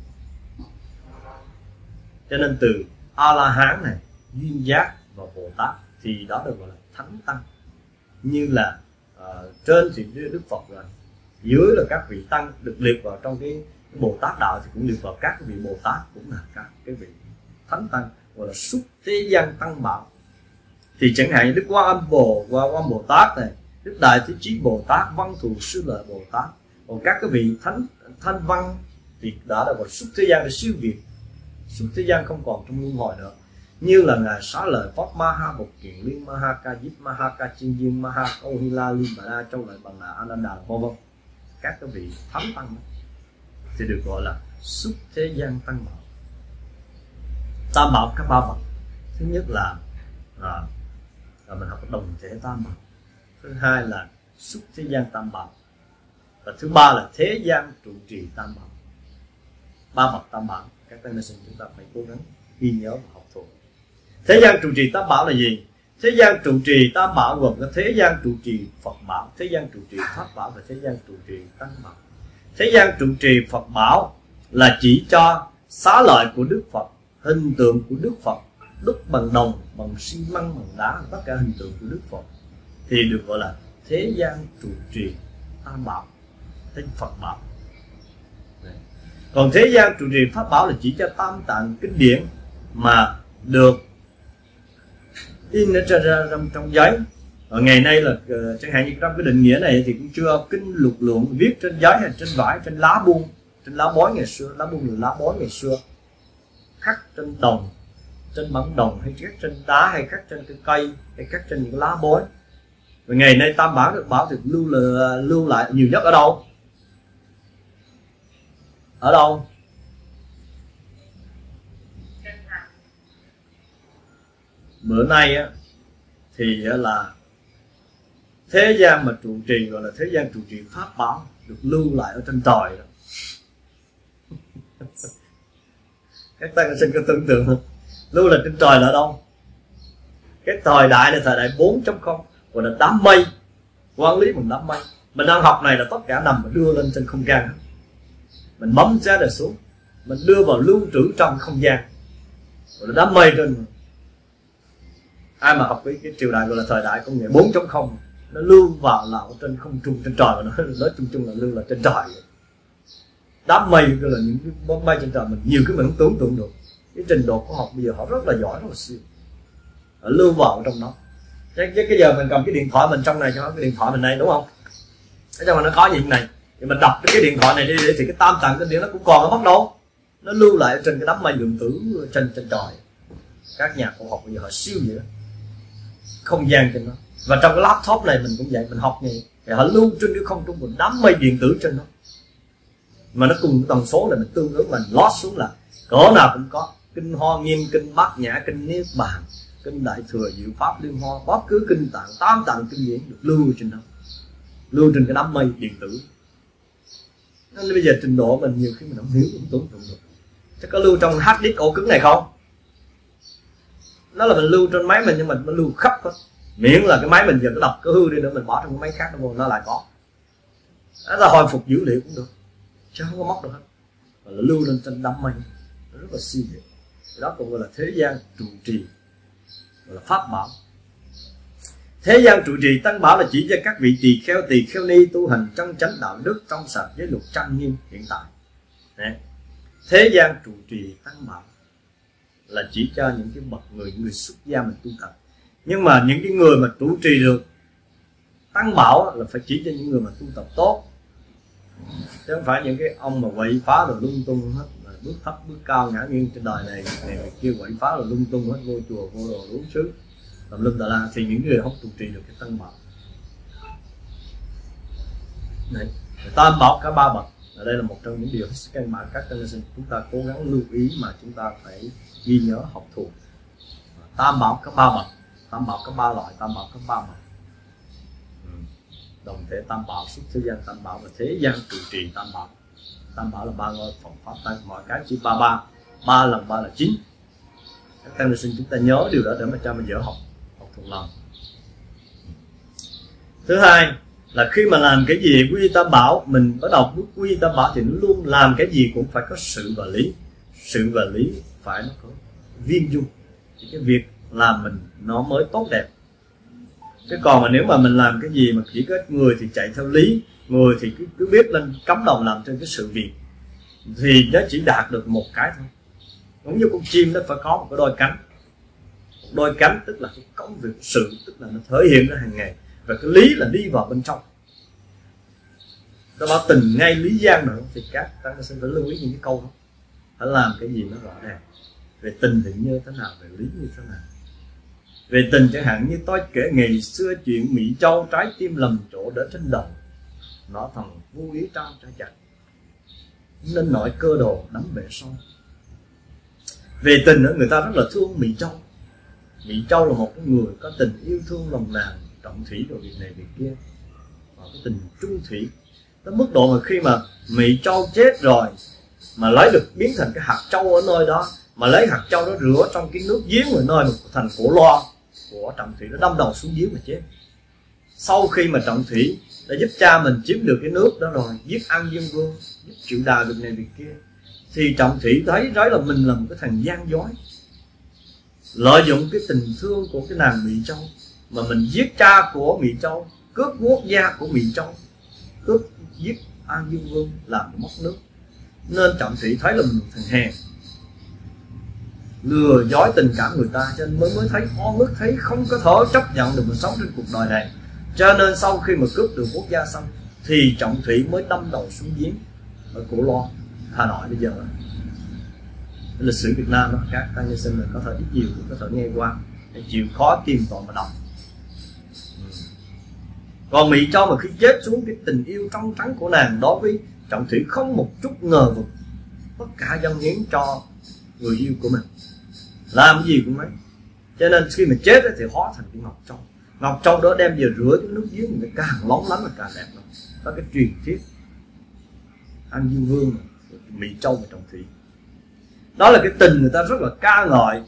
Cho nên từ A La Hán này, duyên giác và Bồ Tát thì đó được gọi là thánh tăng. Như là trên thì Đức Phật rồi, dưới là các vị tăng được liệt vào trong cái Bồ Tát đạo, thì cũng liệt vào các vị Bồ Tát, cũng là các cái vị thánh tăng, gọi là xuất thế gian tăng bảo. Thì chẳng hạn như Đức Quan Âm Bồ Tát này, Đức Đại Thế Chí Bồ Tát, Văn Thù Sư Lợi Bồ Tát, còn các cái vị thanh văn thì đã được gọi xuất thế gian để siêu việt, xuất thế gian không còn trong luân hồi nữa. Như là ngài Xá Lợi Pháp Ma Ha Bộc Kiền Liên Ma Ha Ca Diếp Ma Ha Ca Chiên Duyên Ma Ha Câu Hy La Liên Bà La Châu Lợi Bằng Là Ananda vân vân. Các cái vị thánh tăng thì được gọi là xuất thế gian tăng bảo. Tam bảo các ba bậc. Thứ nhất là mình học đồng thể tam bảo. Thứ hai là xuất thế gian tam bảo. Và thứ ba là thế gian trụ trì tam bảo. Ba bậc tam bảo. Các tăng ni sinh chúng ta phải cố gắng ghi nhớ và học thuộc. Thế gian trụ trì tam bảo là gì? Thế gian trụ trì tam bảo gồm có thế gian trụ trì Phật bảo, thế gian trụ trì Pháp bảo và thế gian trụ trì Tăng bảo. Thế gian trụ trì Phật bảo là chỉ cho xá lợi của Đức Phật, hình tượng của Đức Phật, đúc bằng đồng, bằng xi măng, bằng đá, tất cả hình tượng của Đức Phật thì được gọi là thế gian trụ trì tam bảo, thế Phật bảo. Còn thế gian trụ trì Pháp bảo là chỉ cho tam tạng kinh điển mà được in ở trong giấy. Ở ngày nay là chẳng hạn như trong cái định nghĩa này thì cũng chưa kinh lục lượng viết trên giấy hay trên vải, trên lá buông, trên lá bói ngày xưa. Lá buông là lá bói ngày xưa, khắc trên đồng, trên bản đồng, hay khắc trên đá, hay khắc trên cái cây, hay khắc trên những lá bói. Và ngày nay tam bảo được bảo thì lưu lại nhiều nhất ở đâu? Ở đâu? Bữa nay á thì là thế gian mà trụ trì gọi là thế gian trụ trì Pháp bảo được lưu lại ở trên trời đó. Các tăng sinh có tưởng tượng không? Lưu lại trên trời là ở đâu? Cái thời đại này thời đại 4.0 gọi là đám mây, quản lý bằng đám mây. Mình đang học này là tất cả nằm và đưa lên trên không gian. Mình bấm ra để xuống, mình đưa vào lưu trữ trong không gian, gọi là đám mây trên. Ai mà học cái triều đại gọi là thời đại công nghệ 4.0, nó lưu vào là ở trên không trung, trên trời, mà nó nói chung là lưu là trên trời. Đám mây gọi là những cái bóng bay trên trời, mình nhiều cái mình không tưởng tượng được. Cái trình độ khoa học bây giờ họ rất là giỏi, rất là siêu, họ lưu vào trong đó. Chứ cái giờ mình cầm cái điện thoại mình trong này, cho cái điện thoại mình đây đúng không, ở trong nó có gì này thì mình đập cái điện thoại này đi thì cái tam tạng kinh điển nó cũng còn ở mất đâu, nó lưu lại trên cái đám mây lượng tử trên trời. Các nhà khoa học bây giờ họ siêu vậy đó, không gian trên nó. Và trong cái laptop này mình cũng vậy, mình học này thì họ lưu trên cái không trung một đám mây điện tử trên nó, mà nó cùng tần số này mình tương ứng, mình lót xuống là cỡ nào cũng có. Kinh Hoa Nghiêm, kinh Bát Nhã, kinh Niết Bàn, kinh Đại Thừa, Diệu Pháp, Liên Hoa, bất cứ kinh tạng, tam tạng kinh điển được lưu trên đó, lưu trên cái đám mây điện tử. Nên bây giờ trình độ mình nhiều khi mình không hiểu, không tưởng tượng được. Chắc có lưu trong hard disk ổ cứng này không? Nó là mình lưu trên máy mình, nhưng mình nó lưu khắp hết. Miễn là cái máy mình giờ có đập có hư đi nữa, mình bỏ trong cái máy khác nó lại có. Đó là hồi phục dữ liệu cũng được, chứ không có mất được hết. Và là lưu lên trên đám mây, nó rất là siêu việt. Đó còn gọi là thế gian trụ trì, gọi là pháp bảo. Thế gian trụ trì tăng bảo là chỉ cho các vị tỳ kheo ni tu hành chân chánh đạo đức trong sạch giới luật trang nghiêm hiện tại. Đấy. Thế gian trụ trì tăng bảo là chỉ cho những cái bậc người xuất gia mình tu tập. Nhưng mà những cái người mà trụ trì được tăng bảo là phải chỉ cho những người mà tu tập tốt, chứ không phải những cái ông mà quậy phá rồi lung tung hết, là bước thấp bước cao ngã nghiêng trên đời này kia quậy phá rồi lung tung hết, vô chùa vô đồ uống sứ tùm lum tà la, thì những người không trụ trì được cái tăng bảo. Đấy, tam bảo cả ba bậc, ở đây là một trong những điều hết sức căn bản các tân sinh chúng ta cố gắng lưu ý mà chúng ta phải ghi nhớ học thuộc. Tam bảo có ba bậc, tam bảo có ba loại, tam bảo có ba bậc. Đồng thể tam bảo, xuất thế gian tam bảo và thế gian trụ trì tam bảo. Tam bảo là ba ngôi Phật pháp tăng, mọi cái chỉ ba lần ba là 9. Các tăng sinh chúng ta nhớ điều đó để mà cho mình dễ học thuận lòng. Thứ hai là khi mà làm cái gì quy tam bảo, mình bắt đầu bước quy tam bảo thì nó luôn làm cái gì cũng phải có sự và lý. Sự và lý phải nó có viên dung, thì cái việc làm mình nó mới tốt đẹp. Chứ còn mà nếu mà mình làm cái gì mà chỉ có người thì chạy theo lý, người thì cứ biết lên cắm đầu làm trên cái sự việc, thì nó chỉ đạt được một cái thôi. Giống như con chim nó phải có một cái đôi cánh. Một đôi cánh tức là cái công việc sự, tức là nó thể hiện ra hàng ngày. Và cái lý là đi vào bên trong. Nó bảo tình ngay lý gian nữa, thì các tăng sinh phải lưu ý những cái câu đó. Phải làm cái gì nó rõ ràng. Về tình thì như thế nào, về lý như thế nào. Về tình chẳng hạn như tôi kể ngày xưa chuyện Mỹ Châu, trái tim lầm chỗ đỡ trên đầu, nó thầm vô ý trao trả chặt, nên nỗi cơ đồ đắm bể sâu. Về tình nữa, người ta rất là thương Mỹ Châu. Mỹ Châu là một cái người có tình yêu thương lòng nàng, trọng thủy rồi việc này việc kia, và cái tình trung thủy tới mức độ mà khi mà Mỹ Châu chết rồi mà lấy được biến thành cái hạt châu ở nơi đó, mà lấy hạt châu đó rửa trong cái nước giếng ở nơi một thành Cổ Loa của Trọng Thủy, nó đâm đầu xuống giếng mà chết. Sau khi mà Trọng Thủy đã giúp cha mình chiếm được cái nước đó rồi, giết An Dương Vương, giúp Triệu Đà việc này việc kia, thì Trọng Thủy thấy là mình là một cái thằng gian dối, lợi dụng cái tình thương của cái nàng Mỹ Châu mà mình giết cha của Mỹ Châu, cướp quốc gia của Mỹ Châu, cướp giết An Dương Vương, làm mất nước. Nên Trọng Thủy thấy là mình thằng hèn, lừa dối tình cảm người ta, cho nên mới thấy oan ức, thấy không có thể chấp nhận được mình sống trên cuộc đời này. Cho nên sau khi mà cướp được quốc gia xong thì Trọng Thủy mới đâm đầu xuống giếng ở Cổ Loa, Hà Nội bây giờ. Lịch sử Việt Nam đó, các tăng ni sinh có thể ít nhiều có thể nghe qua, để chịu khó tìm tòi mà đọc. Còn Mỹ Châu mà khi chết xuống, cái tình yêu trong trắng của nàng đối với Trọng Thủy không một chút ngờ vực, tất cả dâng hiến cho người yêu của mình, làm gì cũng mấy. Cho nên khi mà chết thì hóa thành cái ngọc châu. Ngọc châu đó đem về rửa cái nước giếng, người càng lóng lánh và càng đẹp lắm. Đó cái truyền thuyết An Dương Vương, Mỹ Châu và Trọng Thủy. Đó là cái tình người ta rất là ca ngợi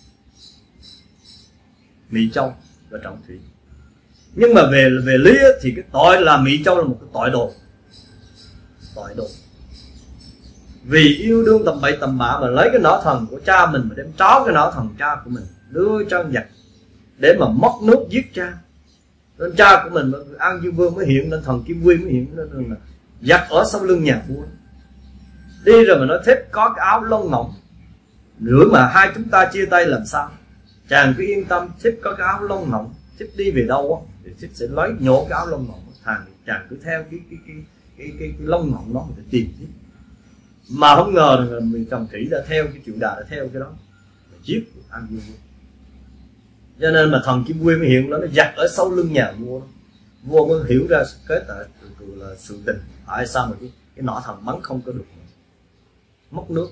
Mỹ Châu và Trọng Thủy. Nhưng mà về lý thì cái tội là Mỹ Châu là một cái tội đồ. Tội đồ. Vì yêu đương tầm bậy tầm bạ mà lấy cái nỏ thần của cha mình mà đem tráo cái nỏ thần cha của mình đưa cho giặc để mà mất nước giết cha. Nên cha của mình, An Dương Vương mới hiện lên, thần Kim Quy mới hiện lên là giặc ở sau lưng nhà vua. Đi rồi mà nói Thiếp có cái áo lông ngỗng, nữa mà hai chúng ta chia tay làm sao? Chàng cứ yên tâm, Thiếp có cái áo lông ngỗng, Thích đi về đâu á thì Thích sẽ lấy nhổ cái áo lông ngỗng, chàng cứ theo cái lông ngỗng đó để tìm Thích. Mà không ngờ là người Cầm Thủy đã theo cái Triệu Đà, đã theo cái đó giết An Dương Vương. Cho nên mà thần Kim Quy mới hiện đó, nó giặt ở sau lưng nhà vua đó. Vua mới hiểu ra kết là sự tình. Tại sao mà cái nỏ thần bắn không có được, mất nước,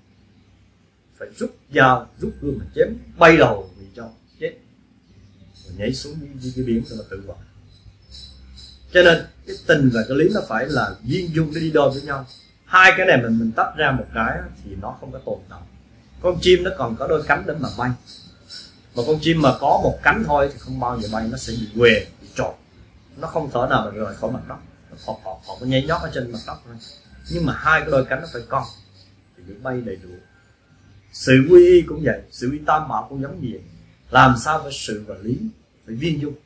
phải rút dao rút gươm mà chém bay đầu Ngụy Châu chết, rồi nhảy xuống cái biển để mà tự vận. Cho nên cái tình và cái lý nó phải là duyên dung để đi đôi với nhau. Hai cái này mình tách ra một cái thì nó không có tồn tại. Con chim nó còn có đôi cánh để mà bay, mà con chim mà có một cánh thôi thì không bao giờ bay, nó sẽ bị què, bị trột, nó không thể nào mà rời khỏi mặt đất, nó nhảy nhót ở trên mặt đất thôi. Nhưng mà hai cái đôi cánh nó phải cong thì mới bay đầy đủ. Sự quy y cũng vậy, sự quy tam bảo cũng giống như vậy. Làm sao phải sự và lý phải viên dung.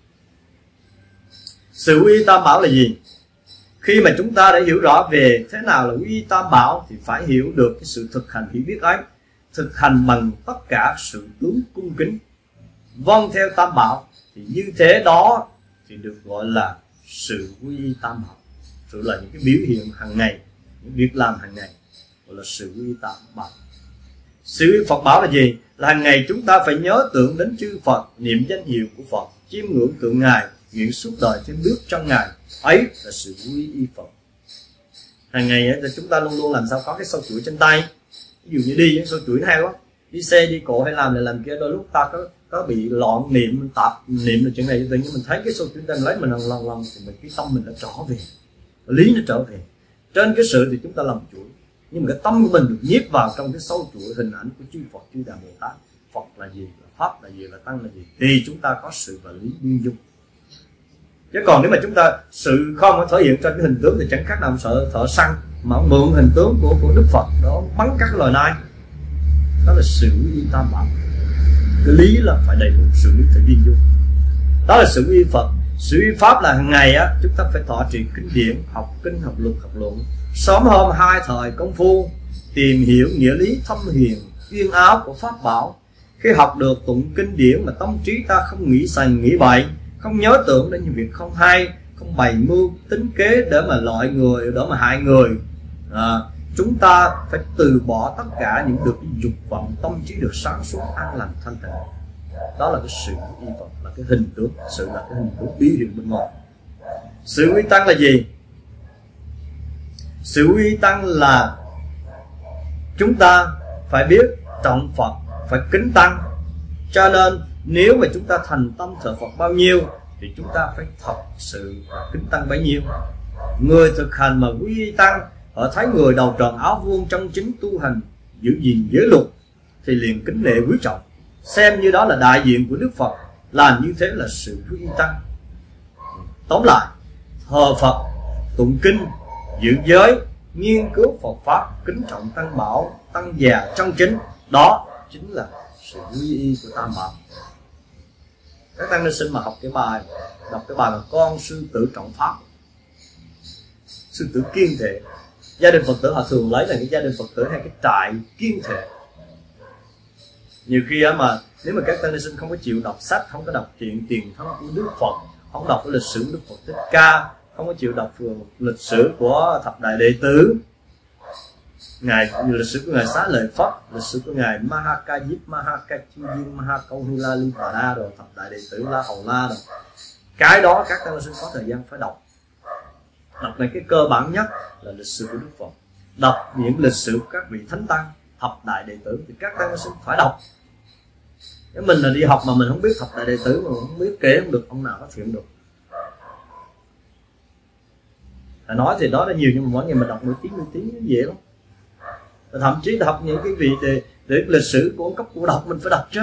Sự quy y tam bảo là gì? Khi mà chúng ta đã hiểu rõ về thế nào là quy y tam bảo thì phải hiểu được cái sự thực hành hiểu biết ấy, thực hành bằng tất cả sự tướng cung kính, vâng theo tam bảo, thì như thế đó thì được gọi là sự quy y tam bảo. Sự là những cái biểu hiện hàng ngày, những việc làm hàng ngày, gọi là sự quy y tam bảo. Sự quy y Phật bảo là gì? Là hàng ngày chúng ta phải nhớ tưởng đến chư Phật, niệm danh hiệu của Phật, chiêm ngưỡng tượng Ngài, nguyện suốt đời thêm bước trong Ngài. Ấy là sự quy y Phật. Hàng ngày thì chúng ta luôn luôn làm sao có cái sâu chuỗi trên tay. Ví dụ như đi với sâu chuỗi nó hay quá, đi xe đi cộ hay làm này làm kia, đôi lúc ta có bị loạn niệm, tạp niệm là chuyện này, tự nhiên mình thấy cái sâu chuỗi ta lấy mình lần thì mình cái tâm mình đã trở về, lý nó trở về. Trên cái sự thì chúng ta làm chuỗi, nhưng mà cái tâm của mình được nhiếp vào trong cái sâu chuỗi hình ảnh của chư Phật, chư Đà Bồ Tát. Phật là gì, là Pháp là gì, là Tăng là gì, thì chúng ta có sự và lý viên dung. Chứ còn nếu mà chúng ta sự không có thể hiện trên cái hình tướng thì chẳng khác nào sợ thợ săn mà mượn hình tướng của Đức Phật đó bắn các loài nai. Đó là sự quy y tam bảo. Cái lý là phải đầy đủ, sự lý phải viên dung. Đó là sự quy y Phật. Sự quy y Pháp là hàng ngày á chúng ta phải thọ trì kinh điển, học kinh, học luật, học luận, sớm hôm hai thời công phu tìm hiểu nghĩa lý thâm hiền uyên áo của Pháp bảo. Khi học được tụng kinh điển mà tâm trí ta không nghĩ sành nghĩ bậy, không nhớ tưởng đến những việc không hay, không bày mưu tính kế để mà loại người, để mà hại người, chúng ta phải từ bỏ tất cả những được dục vọng, tâm trí được sáng suốt, an lành, thanh tịnh. Đó là cái sự y Phật, là cái hình tướng. Sự là cái hình tướng biểu hiện bên ngoài. Sự quy tăng là gì? Sự quy tăng là chúng ta phải biết trọng Phật, phải kính Tăng. Cho nên nếu mà chúng ta thành tâm thờ Phật bao nhiêu thì chúng ta phải thật sự kính Tăng bấy nhiêu. Người thực hành mà quy tăng, họ thấy người đầu tròn áo vuông chân chính tu hành, giữ gìn giới luật thì liền kính nể quý trọng, xem như đó là đại diện của Đức Phật. Làm như thế là sự quy tăng. Tóm lại, thờ Phật, tụng kinh, giữ giới, nghiên cứu Phật Pháp, kính trọng Tăng Bảo, Tăng già chân chính, đó chính là sự quy y của Tam Bảo. Các tăng ni sinh mà học cái bài, đọc cái bài mà con sư tử trọng Pháp, sư tử kiên thể. Gia đình Phật tử họ thường lấy là cái gia đình Phật tử hay cái trại kiên thể. Nhiều khi mà nếu mà các tăng ni sinh không có chịu đọc sách, không có đọc chuyện tiền thân của Đức Phật, không đọc cái lịch sử Đức Phật Thích Ca, không có chịu đọc lịch sử của thập đại đệ tử, lịch sử của ngài Xá Lợi Phất, lịch sử của ngài Mahakajip, Mahakachiyun, Mahakauhila, rồi thập đại đệ tử La Hầu La rồi. Cái đó các tăng ni sinh có thời gian phải đọc. Đọc này cái cơ bản nhất là lịch sử của Đức Phật. Đọc những lịch sử của các vị thánh tăng, thập đại đệ tử thì các tăng ni sinh phải đọc. Nếu mình là đi học mà mình không biết thập đại đệ tử, mà không biết kể không được, ông nào phát hiện được. Nói thì đó là nhiều, nhưng mà mỗi ngày mình đọc nửa tiếng nó dễ lắm. Thậm chí đọc những cái vị để lịch sử của cấp của đọc mình phải đọc chứ.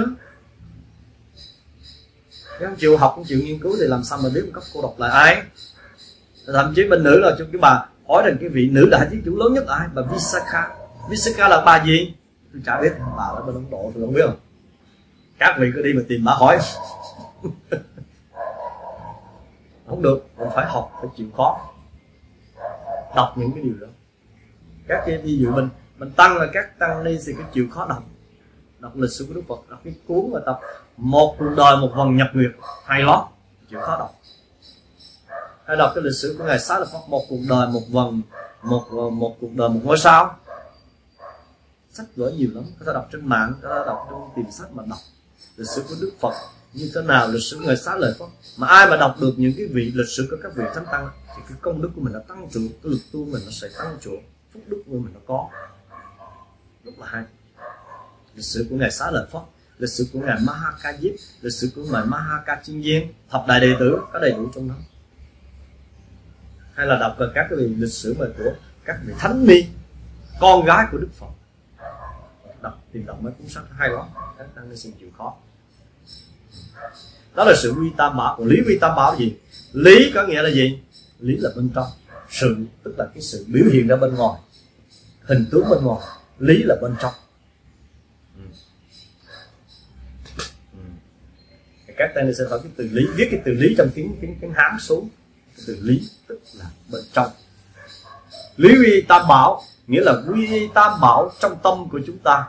Nếu không chịu học, không chịu nghiên cứu thì làm sao mà biết cấp cô độc là ai. Thậm chí bên nữ là cho cái bà hỏi rằng cái vị nữ đại thí chủ lớn nhất là ai? Bà Visakha. Visakha là bà gì? Tôi chả biết, bà ở bên Ấn Độ tôi không biết không. Các vị cứ đi mà tìm bà hỏi. Không được, mình phải học, phải chịu khó đọc những cái điều đó. Các cái ví dụ mình tăng là các tăng ni thì cái chịu khó đọc lịch sử của Đức Phật, đọc cái cuốn mà tập Một cuộc đời một vần nhật nguyệt, hay lắm, chịu khó đọc. Hãy đọc cái lịch sử của Ngài Xá Lợi Phất, một cuộc đời một vần, một cuộc đời một ngôi sao. Sách vở nhiều lắm, có thể đọc trên mạng, có thể đọc trong tìm sách mà đọc lịch sử của Đức Phật như thế nào, lịch sử của Ngài Xá Lợi Phất. Mà ai mà đọc được những cái vị lịch sử của các vị thánh tăng thì cái công đức của mình nó tăng trưởng, cái lực tu mình nó sẽ tăng trưởng, phúc đức của mình nó có rất là hay. Lịch sử của Ngài Xá Lợi Phất, lịch sử của Ngài Ma Ha Ca Diếp, lịch sử của Ngài Ma Ha Ca Chiên Viên, thập đại đệ tử có đầy đủ trong đó. Hay là đọc về các cái lịch sử mà của các vị thánh ni, con gái của Đức Phật. Tìm đọc mấy cuốn sách hay lắm, các tăng nên xin chịu khó. Đó là sự quy tam bảo. Còn lý quy tam bảo là gì? Lý có nghĩa là gì? Lý là bên trong, sự tức là cái sự biểu hiện ra bên ngoài, hình tướng bên ngoài. Lý là bên trong. Các tăng nên sẽ có cái từ lý, viết cái từ lý trong tiếng Hán xuống. Cái từ lý tức là bên trong. Lý quy tam bảo nghĩa là quy tam bảo trong tâm của chúng ta.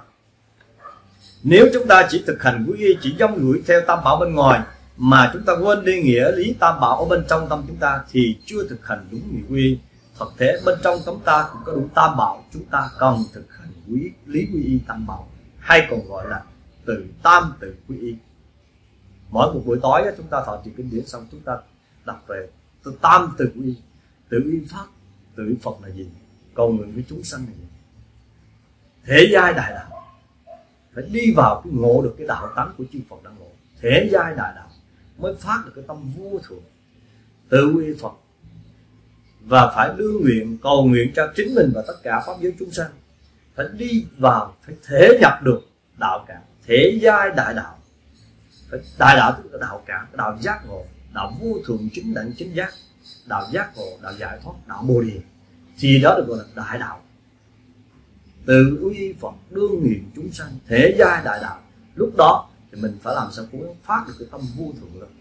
Nếu chúng ta chỉ thực hành quy y, chỉ dông đuổi theo tam bảo bên ngoài mà chúng ta quên đi nghĩa lý tam bảo ở bên trong tâm chúng ta thì chưa thực hành đúng nghĩa quy y. Thật thế bên trong chúng ta cũng có đủ tam bảo, chúng ta cần thực hành lý quy y tam bảo, hay còn gọi là từ tam tự quy y. Mỗi một buổi tối chúng ta thọ trì kinh điển xong, chúng ta đọc về từ tam tự quy y. Tự y pháp, tự y Phật là gì? Cầu nguyện với chúng sanh là gì? Thế giai đại đạo, phải đi vào cái ngộ được cái đạo tánh của chư Phật đã ngộ. Thế giai đại đạo mới phát được cái tâm vô thượng tự quy Phật. Và phải đương nguyện cầu nguyện cho chính mình và tất cả pháp giới chúng sanh. Phải đi vào, phải thể nhập được đạo cảm, thế giai đại đạo. Phải đại đạo tức là đạo cảm, đạo giác ngộ, đạo vô thượng chính đẳng chính giác, đạo giác ngộ, đạo giải thoát, đạo Bồ Đề. Thì đó được gọi là đại đạo. Tự uy Phật đương nguyện chúng sanh, thế giai đại đạo. Lúc đó thì mình phải làm sao cũng phát được cái tâm vô thượng lực.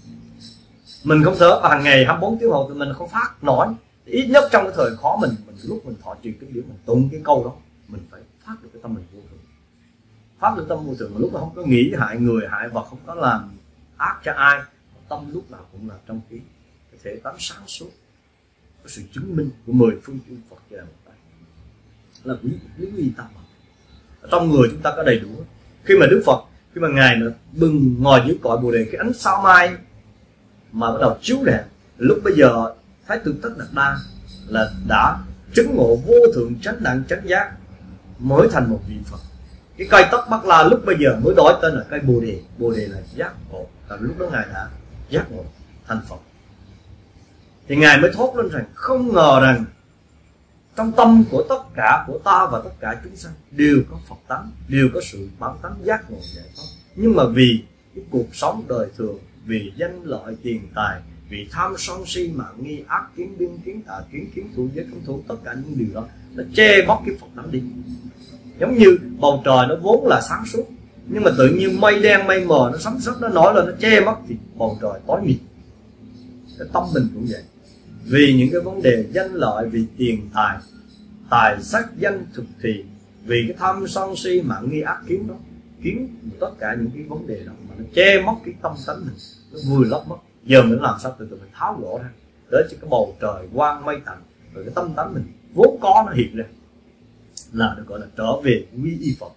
Mình không thể hàng ngày 24 tiếng hồ thì mình không phát nổi. Ít nhất trong cái thời khó mình lúc mình thọ trì kinh điển, mình tụng cái câu đó, mình phải phát được cái tâm mình vô thượng. Phát được tâm vô thượng mà lúc đó không có nghĩ hại người hại vật, không có làm ác cho ai. Tâm lúc nào cũng là trong cái thể tánh sáng suốt, có sự chứng minh của 10 phương chư Phật cho một tay. Là quý quy tam bảo. Trong người chúng ta có đầy đủ. Khi mà Đức Phật, khi mà Ngài bừng ngồi dưới cội Bồ Đề, cái ánh sao mai mà bắt đầu chiếu rạng, lúc bây giờ Thái tử Tất Đạt Đa là đã chứng ngộ vô thượng chánh đẳng chánh giác, mới thành một vị Phật. Cái cây Tất Bắc La lúc bây giờ mới đổi tên là cây Bồ Đề. Bồ Đề là giác ngộ, và lúc đó Ngài đã giác ngộ thành Phật. Thì Ngài mới thốt lên rằng không ngờ rằng trong tâm của tất cả, của ta và tất cả chúng sanh đều có Phật tánh, đều có sự bản tánh giác ngộ giải thoát. Nhưng mà vì cái cuộc sống đời thường, vì danh lợi tiền tài, vì tham sân si mạng nghi ác kiến biên kiến tà kiến kiến thủ giới cấm thủ, tất cả những điều đó nó che mất cái Phật tánh đi. Giống như bầu trời nó vốn là sáng suốt, nhưng mà tự nhiên mây đen mây mờ nó sấm sét nó nổi lên, nó che mất thì bầu trời tối mịt. Cái tâm mình cũng vậy. Vì những cái vấn đề danh lợi, vì tiền tài, tài sắc danh thực thì, vì cái tham sân si mạng nghi ác kiến đó, kiến tất cả những cái vấn đề đó mà nó che mất cái tâm tánh mình, nó vùi lấp mất. Giờ mình làm sao từ từ mình tháo gỡ ra, để cho cái bầu trời quang mây tạnh, rồi cái tâm tánh mình vốn có nó hiện ra, là được gọi là trở về quy y Phật.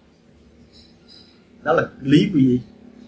Đó là lý quy y.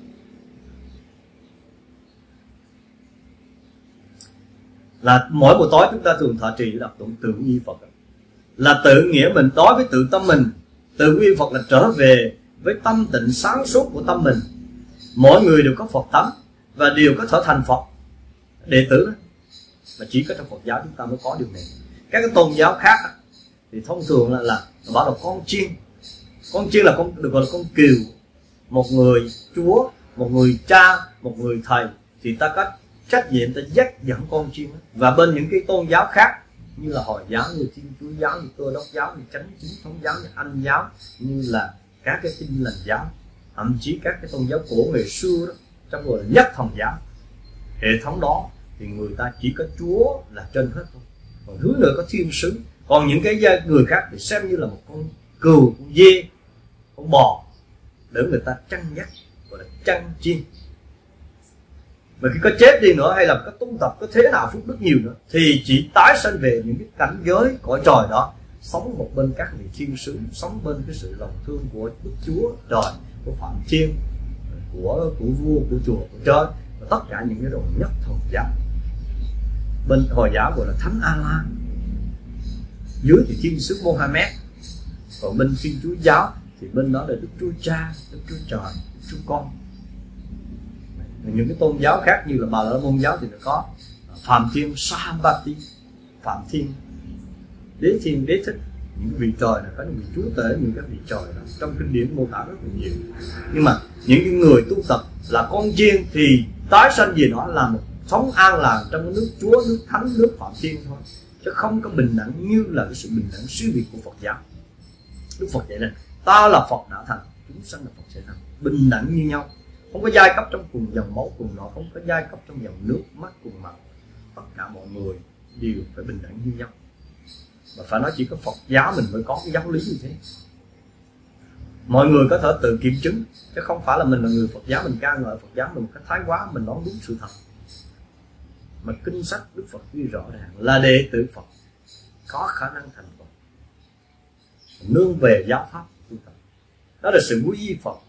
Là mỗi buổi tối chúng ta thường thọ trì để đọc tụng tự quy y Phật, là tự nghĩa mình đối với tự tâm mình. Tự quy y Phật là trở về với tâm tịnh sáng suốt của tâm mình. Mỗi người đều có Phật tánh và đều có thể thành Phật đệ tử đó. Mà chỉ có trong Phật giáo chúng ta mới có điều này. Các cái tôn giáo khác thì thông thường là bảo là con chiên. Con chiên là được gọi là con cừu. Một người chúa, một người cha, một người thầy, thì ta có trách nhiệm ta dắt dẫn con chiên. Và bên những cái tôn giáo khác như là Hồi giáo, như Thiên Chúa giáo, như Cơ Đốc giáo, như Chánh Chính Thống giáo, như Anh giáo, như là các cái Tin Lành giáo, thậm chí các cái tôn giáo cổ ngày xưa đó, trong gọi là Nhất Thần giáo. Hệ thống đó thì người ta chỉ có Chúa là trên hết thôi, còn thứ nữa có thiên sứ. Còn những cái người khác thì xem như là một con cừu, con dê, con bò, để người ta chăn dắt gọi là chân chiên. Mà khi có chết đi nữa hay là có tu tập có thế nào phúc đức nhiều nữa thì chỉ tái sanh về những cái cảnh giới cõi trời đó, sống một bên các vị thiên sứ, sống bên cái sự lòng thương của Đức Chúa Trời, của Phạm Thiên, của vua, của chùa, của trời, và tất cả những cái đồ nhất thần giáo. Bên Hồi giáo gọi là Thánh A-la, dưới thì thiên sứ Mohammed, còn bên Thiên Chúa giáo thì bên đó là Đức Chúa Cha, Đức Chúa Trời, Đức Chúa Con. Những cái tôn giáo khác như là Bà La Môn giáo thì nó có Phạm Thiên Sambati, Phạm Thiên, Đế Thiên, Đế Thích. Những vị trời này có những vị chúa tể, những các vị trời đó. Trong kinh điển mô tả rất là nhiều. Nhưng mà những cái người tu tập là con chiên thì tái sanh gì đó là một sống an lạc trong nước Chúa, nước Thánh, nước Phạm Thiên thôi, chứ không có bình đẳng như là cái sự bình đẳng siêu việt của Phật giáo. Đức Phật dạy rằng ta là Phật đã thành, chúng sanh là Phật sẽ thành, bình đẳng như nhau, không có giai cấp trong cùng dòng máu cùng nọ, không có giai cấp trong dòng nước mắt cùng màu. Tất cả mọi người đều phải bình đẳng như nhau. Và phải nói chỉ có Phật giáo mình mới có cái giáo lý như thế. Mọi người có thể tự kiểm chứng, chứ không phải là mình là người Phật giáo mình ca ngợi Phật giáo mình một cái thái quá, mình nói đúng sự thật. Mà kinh sách Đức Phật ghi rõ ràng là đệ tử Phật có khả năng thành Phật, nương về giáo pháp tu tập. Đó là sự quy y Phật.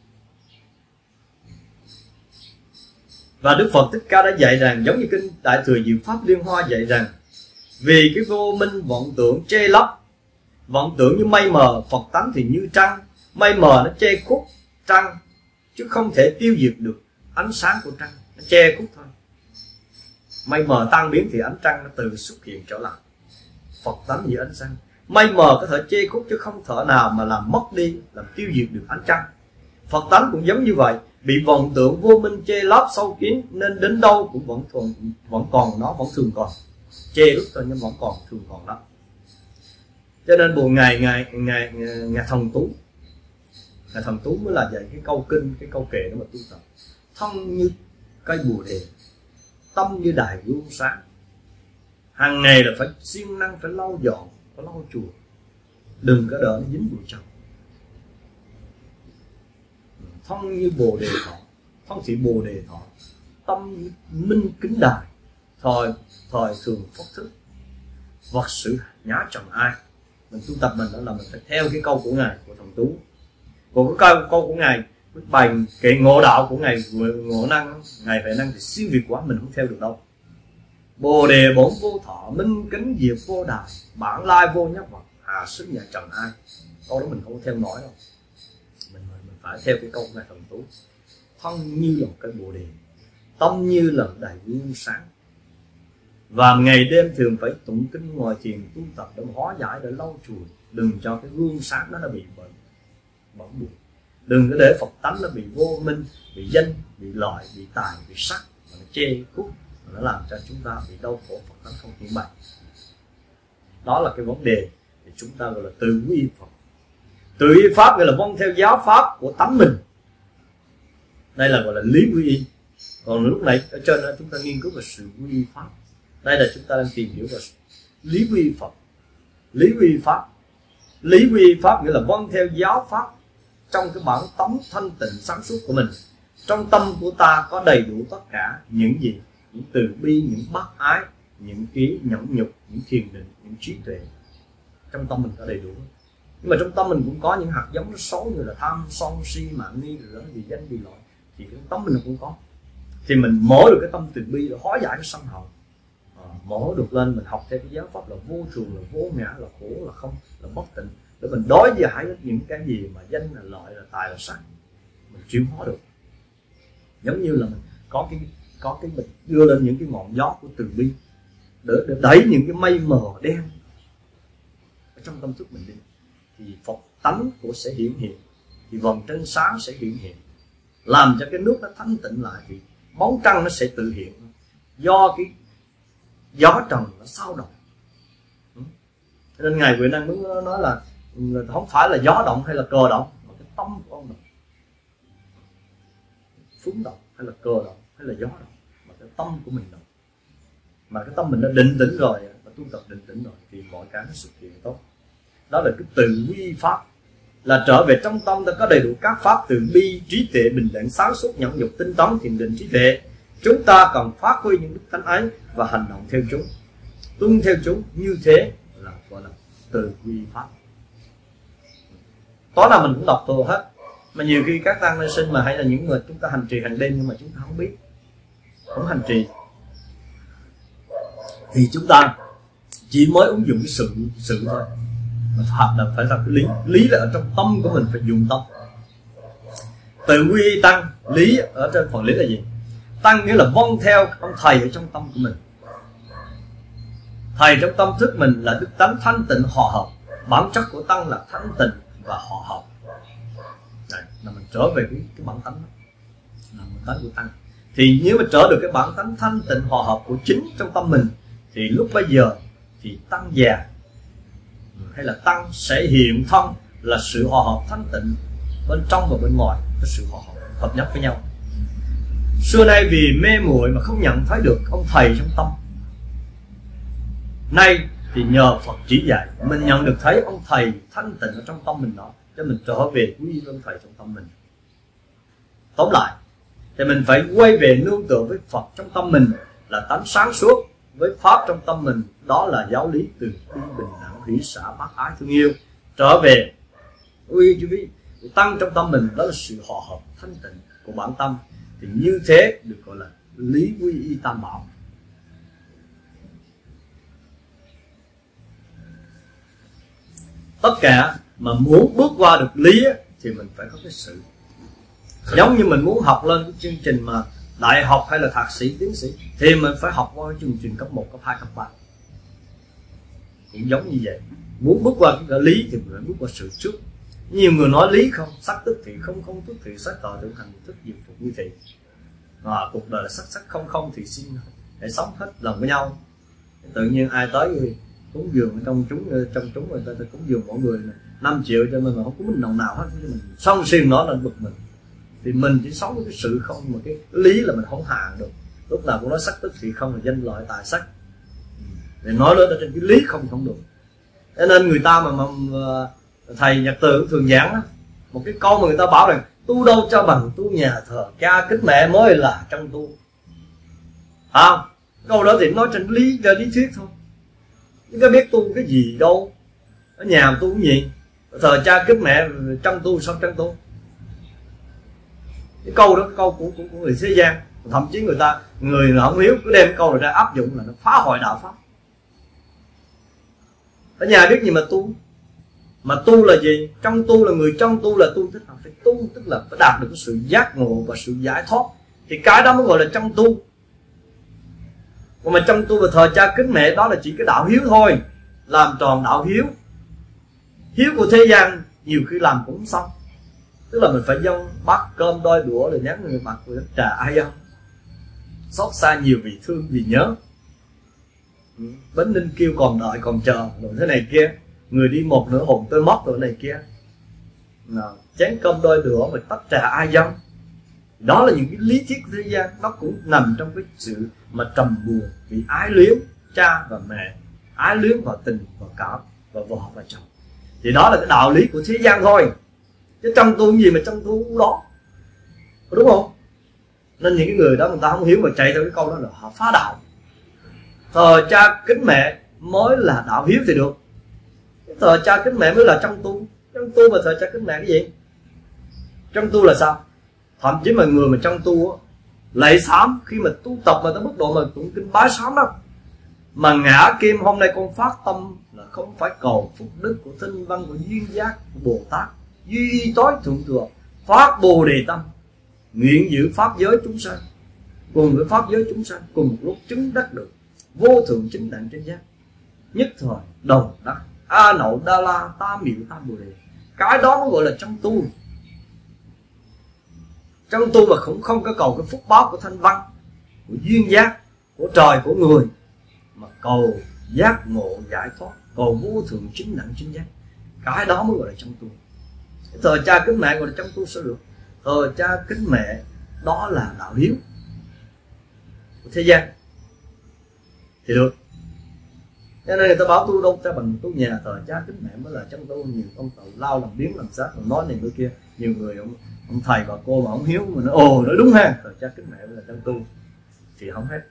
Và Đức Phật Thích Ca đã dạy rằng, giống như kinh Đại Thừa Diệu Pháp Liên Hoa dạy rằng, vì cái vô minh vọng tưởng che lấp, vọng tưởng như mây mờ, Phật tánh thì như trăng. Mây mờ nó che khuất trăng, chứ không thể tiêu diệt được ánh sáng của trăng, nó che khuất thôi. Mây mờ tan biến thì ánh trăng nó tự xuất hiện trở lại. Phật tánh như ánh sáng. Mây mờ có thể che khuất chứ không thể nào mà làm mất đi, làm tiêu diệt được ánh trăng. Phật tánh cũng giống như vậy, bị vọng tưởng vô minh che lấp sâu kín, nên đến đâu cũng vẫn còn, nó vẫn thường còn. Che lúc thôi nhưng vẫn còn thường còn đó. Cho nên buổi ngày Thần Tú, Ngài Thần Tú mới là dạy cái câu kinh, cái câu kệ đó mà tu tập. Thân như cây bồ đề, tâm như đài gương sáng. Hàng ngày là phải siêng năng, phải lau dọn, phải lau chùi, đừng có đợi nó dính bụi trần. Thân như bồ đề thọ, thân thị bồ đề thọ, tâm như minh kính đài, thời thường phúc thức, vật sự nhã trần ai. Mình tu tập mình đó là mình phải theo cái câu của Ngài, của Thần Tú. Còn cái câu của Ngài, cái bài kệ ngộ đạo của Ngài, ngộ năng, Ngài phải năng thì siêu việt quá, mình không theo được đâu. Bồ đề bổn vô thọ, minh kính diệt vô đài, bản lai vô nhất vật, hà sức nhã trần ai. Câu đó mình không theo nổi đâu. Mình phải theo cái câu của Ngài Thần Tú. Thân như là một cái bồ đề, tâm như là một đài gương sáng. Và ngày đêm thường phải tụng kinh ngồi thiền tu tập để hóa giải, để lau chùi, đừng cho cái gương sáng đó nó bị bẩn bụi. Đừng có để Phật tánh nó bị vô minh, bị danh, bị lợi, bị tài, bị sắc, mà nó che khuất, mà nó làm cho chúng ta bị đau khổ, Phật tánh không hiện bày. Đó là cái vấn đề thì chúng ta gọi là tự quy Phật. Tự y pháp nghĩa là vâng theo giáo pháp của tánh mình. Đây là gọi là lý quy y. Còn lúc nãy ở trên đó chúng ta nghiên cứu về sự quy pháp. Đây là chúng ta đang tìm hiểu về lý quy Phật. Lý quy pháp. Lý quy pháp nghĩa là vâng theo giáo pháp trong cái bản tánh thanh tịnh sáng suốt của mình. Trong tâm của ta có đầy đủ tất cả những gì? Những từ bi, những bác ái, những cái nhẫn nhục, những thiền định, những trí tuệ. Trong tâm mình có đầy đủ. Nhưng mà trong tâm mình cũng có những hạt giống nó xấu, như là tham, sân, si, mạn nghi, rồi đó, vì danh, vì lợi. Thì trong tâm mình cũng có. Thì mình mở được cái tâm từ bi để hóa giải cái sân hận. Mở được lên, mình học theo cái giáo pháp là vô thường, là vô ngã, là khổ, là không, là bất tịnh, để mình đối giải những cái gì mà danh là lợi, là tài, là sắc, mình chịu hóa được. Giống như là mình có cái mình đưa lên những cái ngọn gió của từ bi để đẩy những cái mây mờ đen ở trong tâm thức mình đi, thì Phật tánh của sẽ hiển hiện, thì vầng trăng sáng sẽ hiển hiện, làm cho cái nước nó thanh tịnh lại, thì bóng trăng nó sẽ tự hiện. Do cái gió trần nó sao động. Nên Ngài Huệ Năng muốn nói là không phải là gió động hay là cờ động, mà cái tâm của ông động. Phúng động hay là cờ động hay là gió động, mà cái tâm của mình động. Mà cái tâm mình đã định tĩnh rồi, mà tu tập định tĩnh rồi, thì mọi cái nó xuất hiện tốt. Đó là cái từ quy pháp. là trở về trong tâm ta có đầy đủ các pháp từ bi, trí tuệ, bình đẳng, sáng suốt, nhẫn nhục, tinh tấn, thiền định, trí tuệ. Chúng ta cần phát huy những đức tánh ấy và hành động theo chúng, tuân theo chúng, như thế là gọi là từ quy pháp. Tối nào mình cũng đọc thôi hết, mà nhiều khi các tăng ni sinh mà hay là những người chúng ta hành trì hàng đêm nhưng mà chúng ta không biết, không hành trì, thì chúng ta chỉ mới ứng dụng cái sự thôi. Pháp là phải là cái lý là ở trong tâm của mình, phải dùng tâm. Từ quy tăng, lý ở trên phần lý là gì? Tăng nghĩa là vâng theo ông thầy ở trong tâm của mình. Thầy trong tâm thức mình là đức tánh thanh tịnh hòa hợp. Bản chất của tăng là thanh tịnh và hòa hợp. Đấy, là mình trở về cái bản tánh đó, là bản tánh của tăng. Thì nếu mà trở được cái bản tánh thanh tịnh hòa hợp của chính trong tâm mình, thì lúc bây giờ thì tăng già hay là tăng sẽ hiện thân là sự hòa hợp thanh tịnh bên trong và bên ngoài, cái sự hòa hợp nhất với nhau. Xưa nay vì mê muội mà không nhận thấy được ông thầy trong tâm, nay thì nhờ Phật chỉ dạy mình nhận được thấy ông thầy thanh tịnh ở trong tâm mình đó, cho mình trở về quy với ông thầy trong tâm mình. Tóm lại thì mình phải quay về nương tựa với Phật trong tâm mình là tánh sáng suốt, với pháp trong tâm mình đó là giáo lý từ bi, bình đẳng, hỷ xả, bác ái, thương yêu. Trở về uy chú ý tăng trong tâm mình, đó là sự hòa hợp thanh tịnh của bản tâm, thì như thế được gọi là lý quy y tam bảo. Tất cả mà muốn bước qua được lý thì mình phải có cái sự. Giống như mình muốn học lên cái chương trình mà đại học hay là thạc sĩ, tiến sĩ, thì mình phải học qua cái chương trình cấp 1, cấp 2, cấp 3. Cũng giống như vậy, muốn bước qua cái lý thì mình phải bước qua sự trước. Nhiều người nói lý không, sắc tức thì không, không tức thì sắc, thọ tưởng hành thức diệt phục như thị. Cuộc đời là sắc không không thì xin để sống hết lòng với nhau. Tự nhiên ai tới cúng dường trong chúng người ta cúng dường mỗi người 5 triệu cho mình mà không có mình đồng nào hết, mình xong xiên nó lên bực mình. Thì mình chỉ sống với cái sự không, mà cái lý là mình không hàng được. Lúc nào cũng nói sắc tức thì không là danh lợi tài sắc, để nói lên trên cái lý không được. Cho nên người ta mà thầy Nhật Từ thường giảng đó, một cái câu mà người ta bảo rằng tu đâu cho bằng tu nhà thờ cha kính mẹ mới là chân tu. Câu đó thì nói trên lý thuyết thôi, chứ có biết tu cái gì đâu. Ở nhà tu cái gì, thờ cha kính mẹ chân tu sao chân tu. Cái câu đó, câu của người thế gian, thậm chí người không hiếu cứ đem cái câu này ra áp dụng là nó phá hoại đạo pháp. Ở nhà biết gì mà tu. Mà tu là gì? Trong tu là người trong tu là tu, tức là phải tu, tức là phải đạt được cái sự giác ngộ và sự giải thoát. Thì cái đó mới gọi là trong tu. Còn mà trong tu và thờ cha kính mẹ đó là chỉ cái đạo hiếu thôi, làm tròn đạo hiếu. Hiếu của thế gian nhiều khi làm cũng không xong. Tức là mình phải dâng bát cơm đôi đũa rồi ném người mặt rồi trà ai ăn. Xót xa nhiều vì thương vì nhớ. Bánh ninh kêu còn đợi còn chờ rồi thế này kia. Người đi một nửa hồn tôi mất rồi này kia. Chén cơm đôi đũa mà tách trà ai dâng. Đó là những cái lý thuyết thế gian. Nó cũng nằm trong cái sự mà trầm buồn vì ái luyến cha và mẹ, ái luyến vào tình và cảm và vợ và chồng. Thì đó là cái đạo lý của thế gian thôi. Chứ trong tu gì mà trong tu đó, đúng không? Nên những cái người đó người ta không hiểu mà chạy theo cái câu đó là họ phá đạo. Thờ cha kính mẹ mới là đạo hiếu thì được. Thờ cha kính mẹ mới là trong tu. Trong tu mà thờ cha kính mẹ cái gì? Trong tu là sao? Thậm chí mà người mà trong tu lạy sám, khi mà tu tập mà tới mức độ mà tụng kinh bái sám đó, mà ngã kim hôm nay con phát tâm là không phải cầu phúc đức của tinh văn của duyên giác của Bồ Tát, duy tối thượng thừa, phát bồ đề tâm, nguyện giữ pháp giới chúng sanh, cùng với pháp giới chúng sanh cùng một lúc chứng đắc được vô thượng chính đẳng chánh giác, nhất thời đồng đắc a nậu đa la tam miệu tam bồ đề. Cái đó mới gọi là trong tu. Trong tu mà cũng không có cầu cái phúc báo của thanh văn, của duyên giác, của trời, của người, mà cầu giác ngộ giải thoát, cầu vô thượng chính đẳng chánh giác. Cái đó mới gọi là trong tu. Thờ cha kính mẹ gọi là trong tu sao được? Thờ cha kính mẹ đó là đạo hiếu của thế gian thì được. Cho nên người ta bảo tu đâu cha bằng tu nhà thờ cha kính mẹ mới là chân tu. Nhiều ông tự lao làm biến làm sát, nói này nói kia. Nhiều người ông thầy bà cô mà ông hiếu mà nói đúng ha, thờ cha kính mẹ mới là chân tu thì không hết.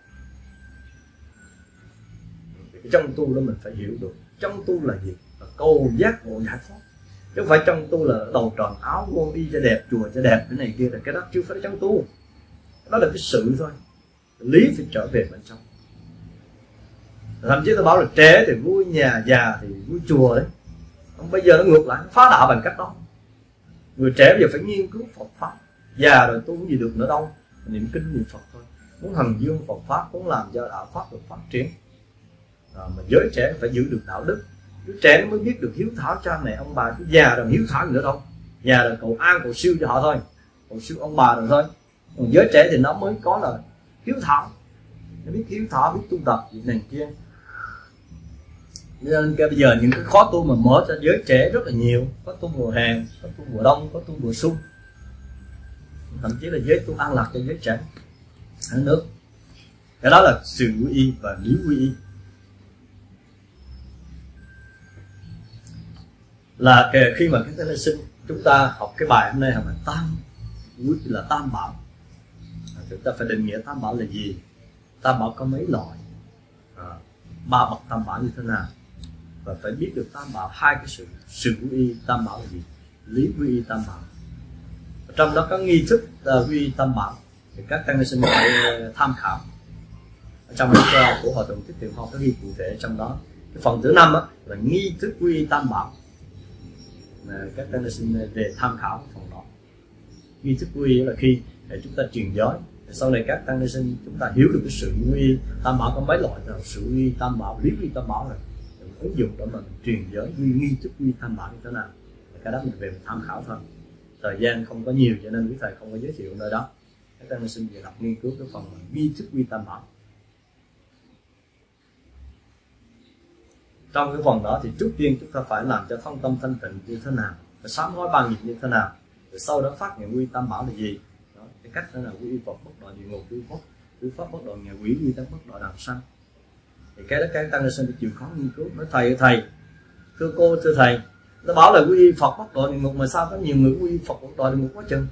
Cái chân tu đó mình phải hiểu được chân tu là gì, là cầu giác ngộ giải thoát, chứ không phải chân tu là đầu tròn áo vô đi cho đẹp, chùa cho đẹp cái này kia, là cái đó chưa phải chân tu. Đó là cái sự thôi, lý phải trở về bên trong. Thậm chí tôi bảo là trẻ thì vui nhà, già thì vui chùa đấy. Bây giờ nó ngược lại, phá đạo bằng cách đó. Người trẻ bây giờ phải nghiên cứu Phật pháp, già rồi tu gì được nữa đâu, niệm kinh niệm Phật thôi. Muốn hành dương Phật pháp, muốn làm cho đạo pháp được phát triển. Mà giới trẻ phải giữ được đạo đức. Đứa trẻ nó mới biết được hiếu thảo cha mẹ ông bà. Chứ già rồi hiếu thảo gì nữa đâu. Già rồi cầu an cầu siêu cho họ thôi, cầu siêu ông bà rồi thôi. Còn giới trẻ thì nó mới có là hiếu thảo, nó biết hiếu thảo, biết tu tập gì này kia. Nên bây giờ những cái khó tu mà mở cho giới trẻ rất là nhiều. Có tu mùa hè, có tu mùa đông, có tu mùa xuân, thậm chí là giới tu an lạc cho giới trẻ ở nước. Cái đó là sự quy y và lý quy y. Là khi mà các thầy sinh chúng ta học cái bài hôm nay là tam bảo. Chúng ta phải định nghĩa tam bảo là gì, tam bảo có mấy loại, ba bậc tam bảo như thế nào, và phải biết được tam bảo hai cái sự quy y tam bảo là gì, lý quy y tam bảo. Trong đó có nghi thức quy y tam bảo thì các tăng sinh phải tham khảo. Trong lúc của Hòa Thượng Thích Thiện Hoa có ghi cụ thể trong đó. Cái phần thứ 5 là nghi thức quy y tam bảo, các tăng sinh về tham khảo phần đó. Nghi thức quy y là khi để chúng ta truyền giới, sau này các tăng ni sinh chúng ta hiểu được cái sự quy y tam bảo có mấy loại, là sự quy y tam bảo, lý quy y tam bảo, rồi ứng dụng để mình truyền giới nghi thức quy y tam bảo như thế nào. Cái đó mình về mình tham khảo thôi, thời gian không có nhiều cho nên quý thầy không có giới thiệu nơi đó. Các tăng ni sinh về đọc nghiên cứu cái phần nghi thức quy y tam bảo. Trong cái phần đó thì trước tiên chúng ta phải làm cho thân tâm thanh tịnh như thế nào, phải sám hối ba nghiệp như thế nào, rồi sau đó phát nguyện quy y tam bảo là gì. Đó, cái cách đó là quy y Phật bất đọa địa ngục, quy pháp bất đọa ngạ quỷ, quy tăng bất đọa đằng sanh. Thì cái đó các tăng ni sinh phải chịu khó nghiên cứu. Nói thầy thưa cô thưa thầy, nó bảo là quy y Phật bất đọa địa ngục mà sao có nhiều người quy y Phật bất đọa địa ngục quá chừng,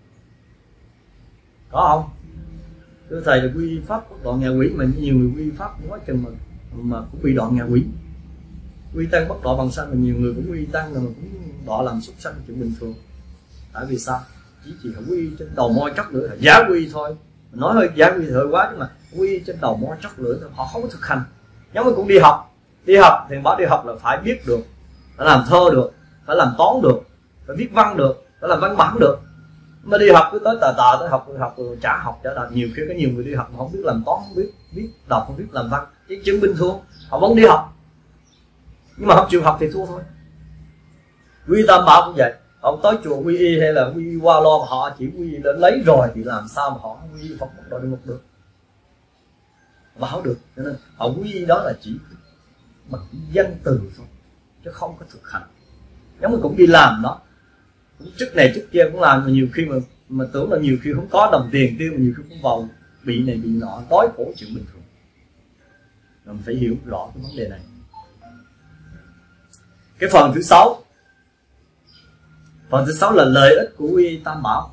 có không? Thưa thầy là quy y pháp bất đọa ngạ quỷ mà nhiều người quy y pháp cũng quá chừng mà cũng bị đọa ngạ quỷ. Quy tăng bất đọa bằng sanh mà nhiều người cũng quy tăng mà cũng đọa làm súc sanh chuyện bình thường. Tại vì sao? Chỉ là quy trên đầu môi chót lưỡi là giả quy thôi. Mình nói hơi giả quy hơi quá, nhưng mà quy trên đầu môi chót lưỡi thôi, họ không có thực hành. Giống như cũng đi học thì bảo đi học là phải biết được, phải làm thơ được, phải làm toán được, phải viết văn được, phải làm văn bản được. Mà đi học cứ tới tà tới học trả học trả đạp. Nhiều khi có nhiều người đi học mà không biết làm toán, không biết đọc, không biết làm văn, cái chuyện bình thường, họ vẫn đi học nhưng mà không chịu học thì thua thôi. Quy tam bảo cũng vậy, ông tới chùa quy y hay là quy y qua lo mà họ chỉ quy y để lấy rồi thì làm sao mà họ quy y Phật bất đọa địa ngục được, bảo được. Cho nên họ quy y đó là chỉ bằng danh từ thôi chứ không có thực hành. Giống như cũng đi làm đó, cũng chức này chức kia cũng làm, mà nhiều khi mà tưởng là nhiều khi không có đồng tiền tiêu, mà nhiều khi cũng vào bị này bị nọ, đói khổ chuyện bình thường. Mình phải hiểu rõ cái vấn đề này. Cái phần thứ 6, là lợi ích của quy y tam bảo.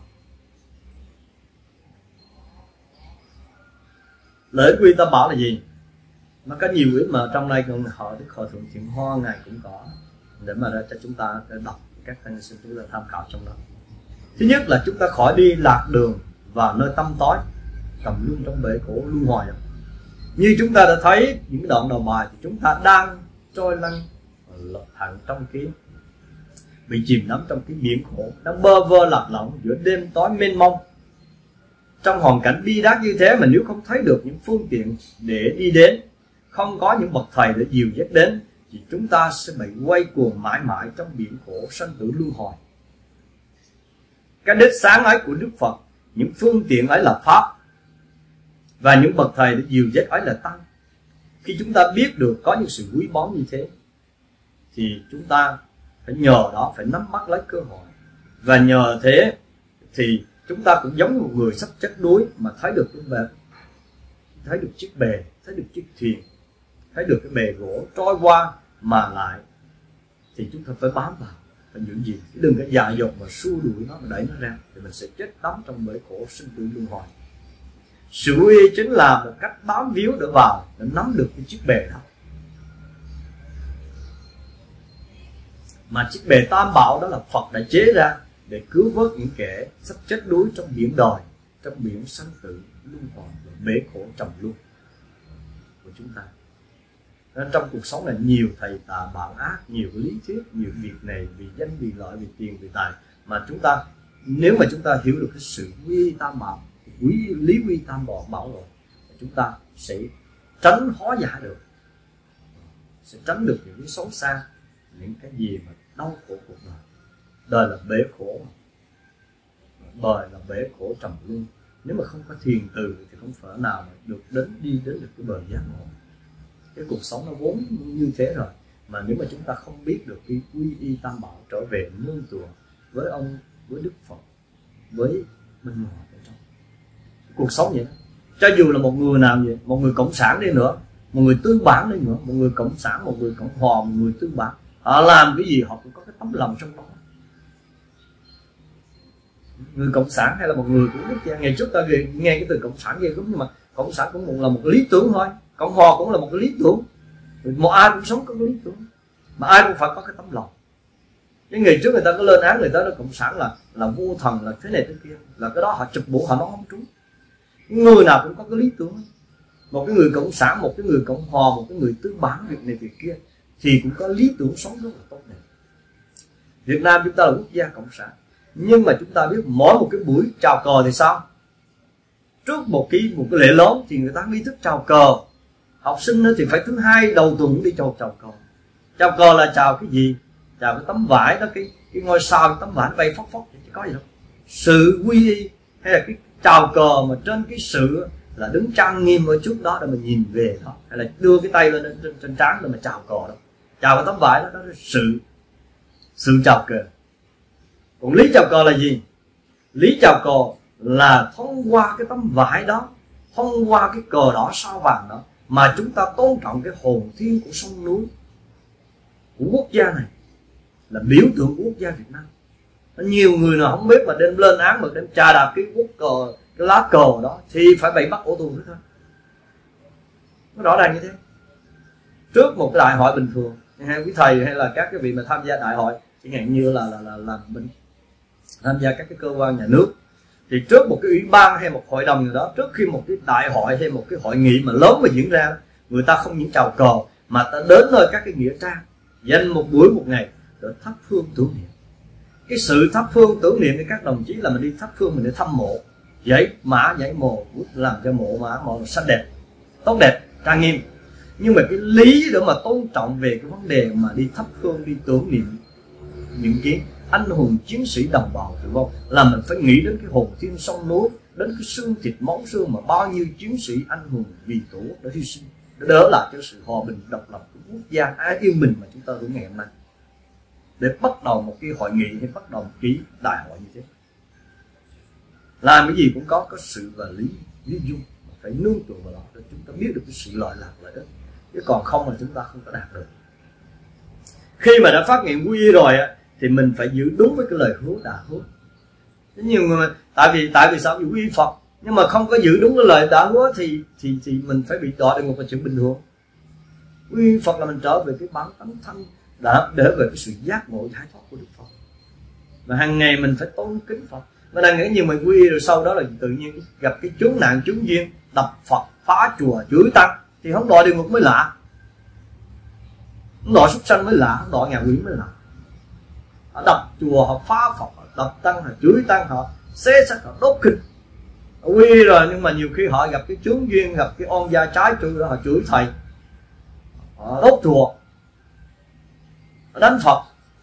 Lợi ích quy y tam bảo là gì? Nó có nhiều ít mà trong đây còn họ Đức Hòa Thượng Thiện Hoa ngài cũng có để mà ra cho chúng ta để đọc các tăng sinh chúng ta tham khảo trong đó. Thứ nhất là chúng ta khỏi đi lạc đường vào nơi tăm tối, tầm luôn trong bể khổ luân hồi. Như chúng ta đã thấy những cái đoạn đầu bài thì chúng ta đang trôi lăn lật thẳng trong cái bị chìm đắm trong cái biển khổ, đang bơ vơ lạc lõng giữa đêm tối mênh mông. Trong hoàn cảnh bi đát như thế mà nếu không thấy được những phương tiện để đi đến, không có những bậc thầy để dìu dắt đến, thì chúng ta sẽ bị quay cuồng mãi mãi trong biển khổ sanh tử luân hồi. Cái đích sáng ấy của Đức Phật, những phương tiện ấy là pháp, và những bậc thầy để dìu dắt ấy là tăng. Khi chúng ta biết được có những sự quý báu như thế thì chúng ta phải nhờ đó, phải nắm bắt lấy cơ hội. Và nhờ thế thì chúng ta cũng giống như một người sắp chết đuối mà thấy được cái bể, thấy được chiếc bè, thấy được chiếc thuyền, thấy được cái bề gỗ trôi qua mà lại, thì chúng ta phải bám vào, phải giữ gìn, đừng có dại dột mà xua đuổi nó, mà đẩy nó ra, thì mình sẽ chết đắm trong bể khổ sinh tử luân hồi. Sự quy y chính là một cách bám víu để vào, để nắm được cái chiếc bè đó. Mà chiếc bè tam bảo đó là Phật đã chế ra để cứu vớt những kẻ sắp chết đuối trong biển đời, trong biển sanh tử luân hồi, bể khổ trầm luân của chúng ta. Nên trong cuộc sống này nhiều thầy tà bạn ác, nhiều lý thuyết, nhiều việc này vì danh, vì lợi, vì tiền, vì tài, mà chúng ta, nếu mà chúng ta hiểu được cái sự quy tam bảo, lý quy tam bảo rồi, chúng ta sẽ tránh hóa giải được, sẽ tránh được những cái xấu xa, những cái gì mà đau khổ cuộc đời. Đời là bể khổ, đời là bể khổ trầm luân. Nếu mà không có thiền từ thì không phải nào mà được đi đến được cái bờ giác ngộ. Cái cuộc sống nó vốn như thế rồi, mà nếu mà chúng ta không biết được cái quy y tam bảo, trở về nương tựa với ông, với Đức Phật, với bên ngoài ở trong cuộc sống vậy đó. Cho dù là một người nào vậy, một người cộng sản đi nữa, một người tư bản đi nữa, một người cộng sản, một người cộng hòa, một người tư bản, họ làm cái gì họ cũng có cái tấm lòng trong đó. Người cộng sản hay là một người của quốc gia, ngày trước ta nghe cái từ cộng sản ghê lắm, nhưng mà cộng sản cũng là một cái lý tưởng thôi, cộng hòa cũng là một cái lý tưởng, một ai cũng sống có cái lý tưởng, mà ai cũng phải có cái tấm lòng. Cái ngày trước người ta có lên án người ta nói cộng sản là vô thần, là thế này thế kia, là cái đó họ chụp mũ họ nói không trúng. Người nào cũng có cái lý tưởng, một cái người cộng sản, một cái người cộng hòa, một cái người tư bản, việc này việc kia, thì cũng có lý tưởng sống rất là tốt đẹp. Việt Nam chúng ta là quốc gia cộng sản, nhưng mà chúng ta biết mỗi một cái buổi chào cờ thì sao? Trước một cái lễ lớn thì người ta nghi thức chào cờ. Học sinh thì phải thứ hai đầu tuần đi chào cờ. Chào cờ là chào cái gì? Chào cái tấm vải đó, cái ngôi sao, cái tấm vải nó bay phóc phóc, chứ có gì đâu. Sự quy y hay là cái chào cờ mà trên cái sự là đứng trang nghiêm ở trước đó để mình nhìn về đó, hay là đưa cái tay lên trên trán để mà chào cờ đó, chào cái tấm vải đó, đó là sự chào cờ. Còn lý chào cờ là gì? Lý chào cờ là thông qua cái tấm vải đó, thông qua cái cờ đỏ sao vàng đó, mà chúng ta tôn trọng cái hồn thiêng của sông núi, của quốc gia này, là biểu tượng của quốc gia Việt Nam. Nhiều người nào không biết mà đem lên án, mà đem chà đạp cái quốc cờ, cái lá cờ đó, thì phải bị bắt ổ tù nữa thôi. Nó rõ ràng như thế. Trước một cái đại hội bình thường, hay quý thầy hay là các cái vị mà tham gia đại hội, chẳng hạn như là mình tham gia các cái cơ quan nhà nước, thì trước một cái ủy ban hay một hội đồng gì đó, trước khi một cái đại hội hay một cái hội nghị mà lớn mà diễn ra, người ta không những chào cờ mà ta đến nơi các cái nghĩa trang, dành một buổi một ngày để thắp hương tưởng niệm. Cái sự thắp hương tưởng niệm với các đồng chí là mình đi thắp hương, mình để thăm mộ, giấy mộ làm cho mộ xanh đẹp, tốt đẹp, trang nghiêm. Nhưng mà cái lý để mà tôn trọng về cái vấn đề mà đi thắp hương, đi tưởng niệm những cái anh hùng chiến sĩ đồng bào tử vong, là mình phải nghĩ đến cái hồn thiêng sông núi, đến cái xương thịt máu xương mà bao nhiêu chiến sĩ anh hùng vì tổ quốc đã hy sinh, để đỡ lại cho sự hòa bình độc lập của quốc gia ai yên bình mà chúng ta hưởng ngày hôm nay. Để bắt đầu một cái hội nghị hay bắt đầu một cái đại hội như thế, làm cái gì cũng có sự và lý dung, phải nương tựa vào đó để chúng ta biết được cái sự lợi lạc lợi ích, chứ còn không là chúng ta không có đạt được. Khi mà đã phát hiện quy y rồi thì mình phải giữ đúng với cái lời hứa đã hứa. Nhiều người tại vì sao? Vì quy y Phật, nhưng mà không có giữ đúng cái lời đã hứa thì mình phải bị đọa địa ngục là chuyện bình thường. Quy y Phật là mình trở về cái bản tánh thanh, để về cái sự giác ngộ giải thoát của Đức Phật, và hàng ngày mình phải tôn kính Phật. Mà đang nghĩ nhiều mình quy y rồi sau đó là tự nhiên gặp cái chướng nạn chướng duyên, đập Phật, phá chùa, chửi tăng, thì không đọa địa ngục mới lạ, không đọa súc sanh mới lạ, không đọa ngạ quỷ mới lạ. Họ đập chùa, họ phá Phật, họ đập tăng, họ chửi tăng, họ xé xác, họ đốt kinh. Họ quy y rồi nhưng mà nhiều khi họ gặp cái chướng duyên, gặp cái oan gia trái trừ đó, họ chửi thầy, họ đốt chùa, họ đánh Phật,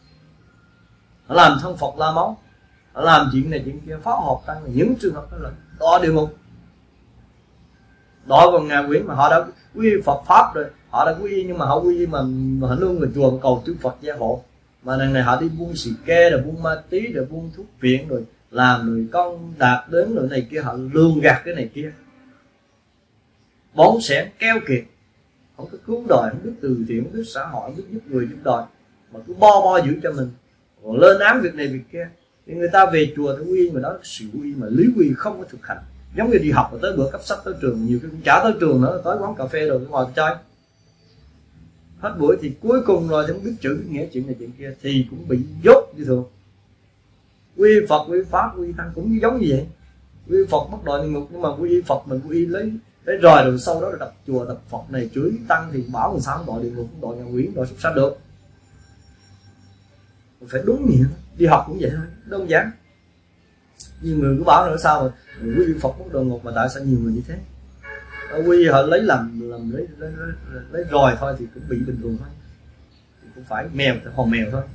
họ làm thân Phật la máu, họ làm chuyện này chuyện kia, phá hợp tăng. Những trường hợp đó là đọa địa ngục, đọa vào ngạ quỷ. Mà họ đã quy y Phật pháp rồi, họ đã quy y, nhưng mà họ quy y mà họ nương vào chùa cầu chư Phật gia hộ. Mà lần này họ đi buôn xì ke, rồi buôn ma tí, rồi buôn thuốc viện, rồi làm rồi con đạt đến rồi này kia, họ lường gạt cái này kia, bón xẻn keo kiệt, không có cứu đời, không biết từ thiện, không biết xã hội, không biết giúp người giúp đời, mà cứ bo giữ cho mình, còn lên án việc này việc kia. Thì người ta về chùa thì quy y, mà đó là sự quy y mà lý quy không có thực hành. Giống như đi học rồi tới bữa cấp sách tới trường, nhiều cái cũng chả tới trường nữa, tới quán cà phê rồi ngồi chơi hết buổi, thì cuối cùng rồi thì không biết chữ biết nghĩa chuyện này chuyện kia thì cũng bị dốt như thường. Quy Phật, quy Pháp, quy Tăng cũng giống như vậy. Quy Phật bất đọa địa ngục, nhưng mà quy Phật mình quy lấy rồi sau đó là đập chùa đập Phật này, chửi Tăng thì bảo làm sao không đọa địa ngục, không đọa nhà quỷ, đọa súc sanh được. Mình phải đúng như vậy. Đi học cũng vậy thôi, đơn giản. Nhiều người cứ bảo nữa sao mà quy Phật bất đọa địa ngục, mà tại sao nhiều người như thế? Quy họ lấy lấy rồi thôi thì cũng bị bình thường thôi, thì cũng phải mèo thì hòn mèo thôi.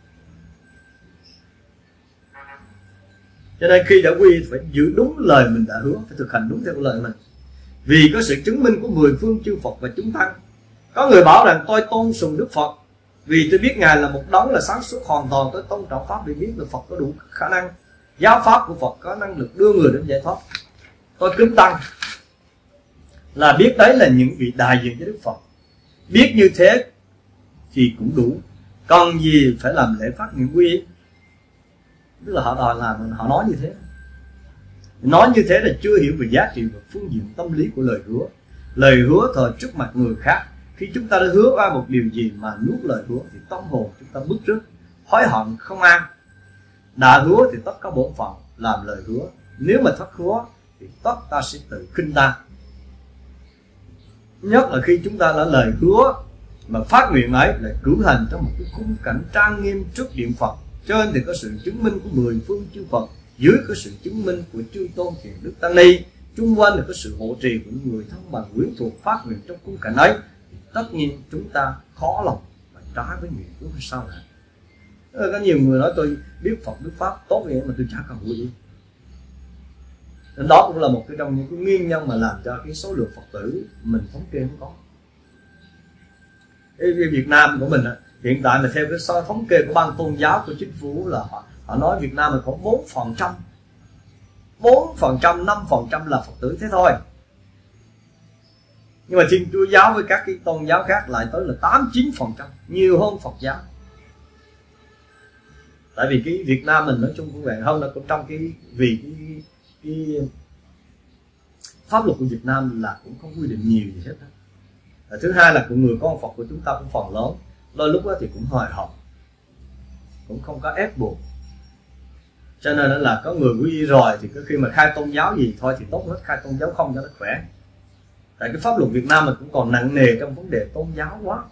Cho nên khi đã quy phải giữ đúng lời mình đã hứa, phải thực hành đúng theo lời mình. Vì có sự chứng minh của 10 phương chư Phật và chúng tăng. Có người bảo rằng tôi tôn sùng Đức Phật vì tôi biết Ngài là một đấng là sáng suốt hoàn toàn, tôi tôn trọng Pháp vì biết là Phật có đủ khả năng, giáo Pháp của Phật có năng lực đưa người đến giải thoát. Tôi kính Tăng là biết đấy là những vị đại diện cho Đức Phật. Biết như thế thì cũng đủ, còn gì phải làm lễ phát nguyện quy y. Tức là họ đòi làm, họ nói như thế. Nói như thế là chưa hiểu về giá trị và phương diện tâm lý của lời hứa. Lời hứa thờ trước mặt người khác, khi chúng ta đã hứa qua một điều gì mà nuốt lời hứa thì tâm hồn chúng ta bứt rứt, hối hận không an. Đã hứa thì tất có bổn phận làm lời hứa, nếu mà thất hứa thì tất ta sẽ tự khinh ta. Nhất là khi chúng ta đã lời hứa mà phát nguyện ấy lại cử hành trong một cái khung cảnh trang nghiêm trước điện Phật. Trên thì có sự chứng minh của 10 phương chư Phật, dưới có sự chứng minh của chư tôn thiện đức tăng ni, chung quanh thì có sự hộ trì của những người thân bằng quyến thuộc phát nguyện trong khung cảnh ấy. Tất nhiên chúng ta khó lòng và trái với nguyện ước sao lại. Có nhiều người nói tôi biết Phật Đức Pháp tốt vậy mà tôi chả cần quy y. Đó cũng là một cái trong những cái nguyên nhân mà làm cho cái số lượng Phật tử mình thống kê không có. Cái Việt Nam của mình hiện tại mà theo cái thống kê của ban tôn giáo của chính phủ là họ nói Việt Nam là có 4%, 5% là Phật tử thế thôi. Nhưng mà Thiên Chúa giáo với các cái tôn giáo khác lại tới là 8-9%, nhiều hơn Phật giáo. Tại vì cái Việt Nam mình nói chung cũng vậy, hơn là cũng trong cái vì cái pháp luật của Việt Nam là cũng không quy định nhiều gì hết. Thứ hai là người con Phật của chúng ta cũng phần lớn, đôi lúc đó thì cũng hời hợt, cũng không có ép buộc. Cho nên là có người quy y rồi thì có khi mà khai tôn giáo gì thôi thì tốt nhất khai tôn giáo không cho nó khỏe. Tại cái pháp luật Việt Nam mình cũng còn nặng nề trong vấn đề tôn giáo quá.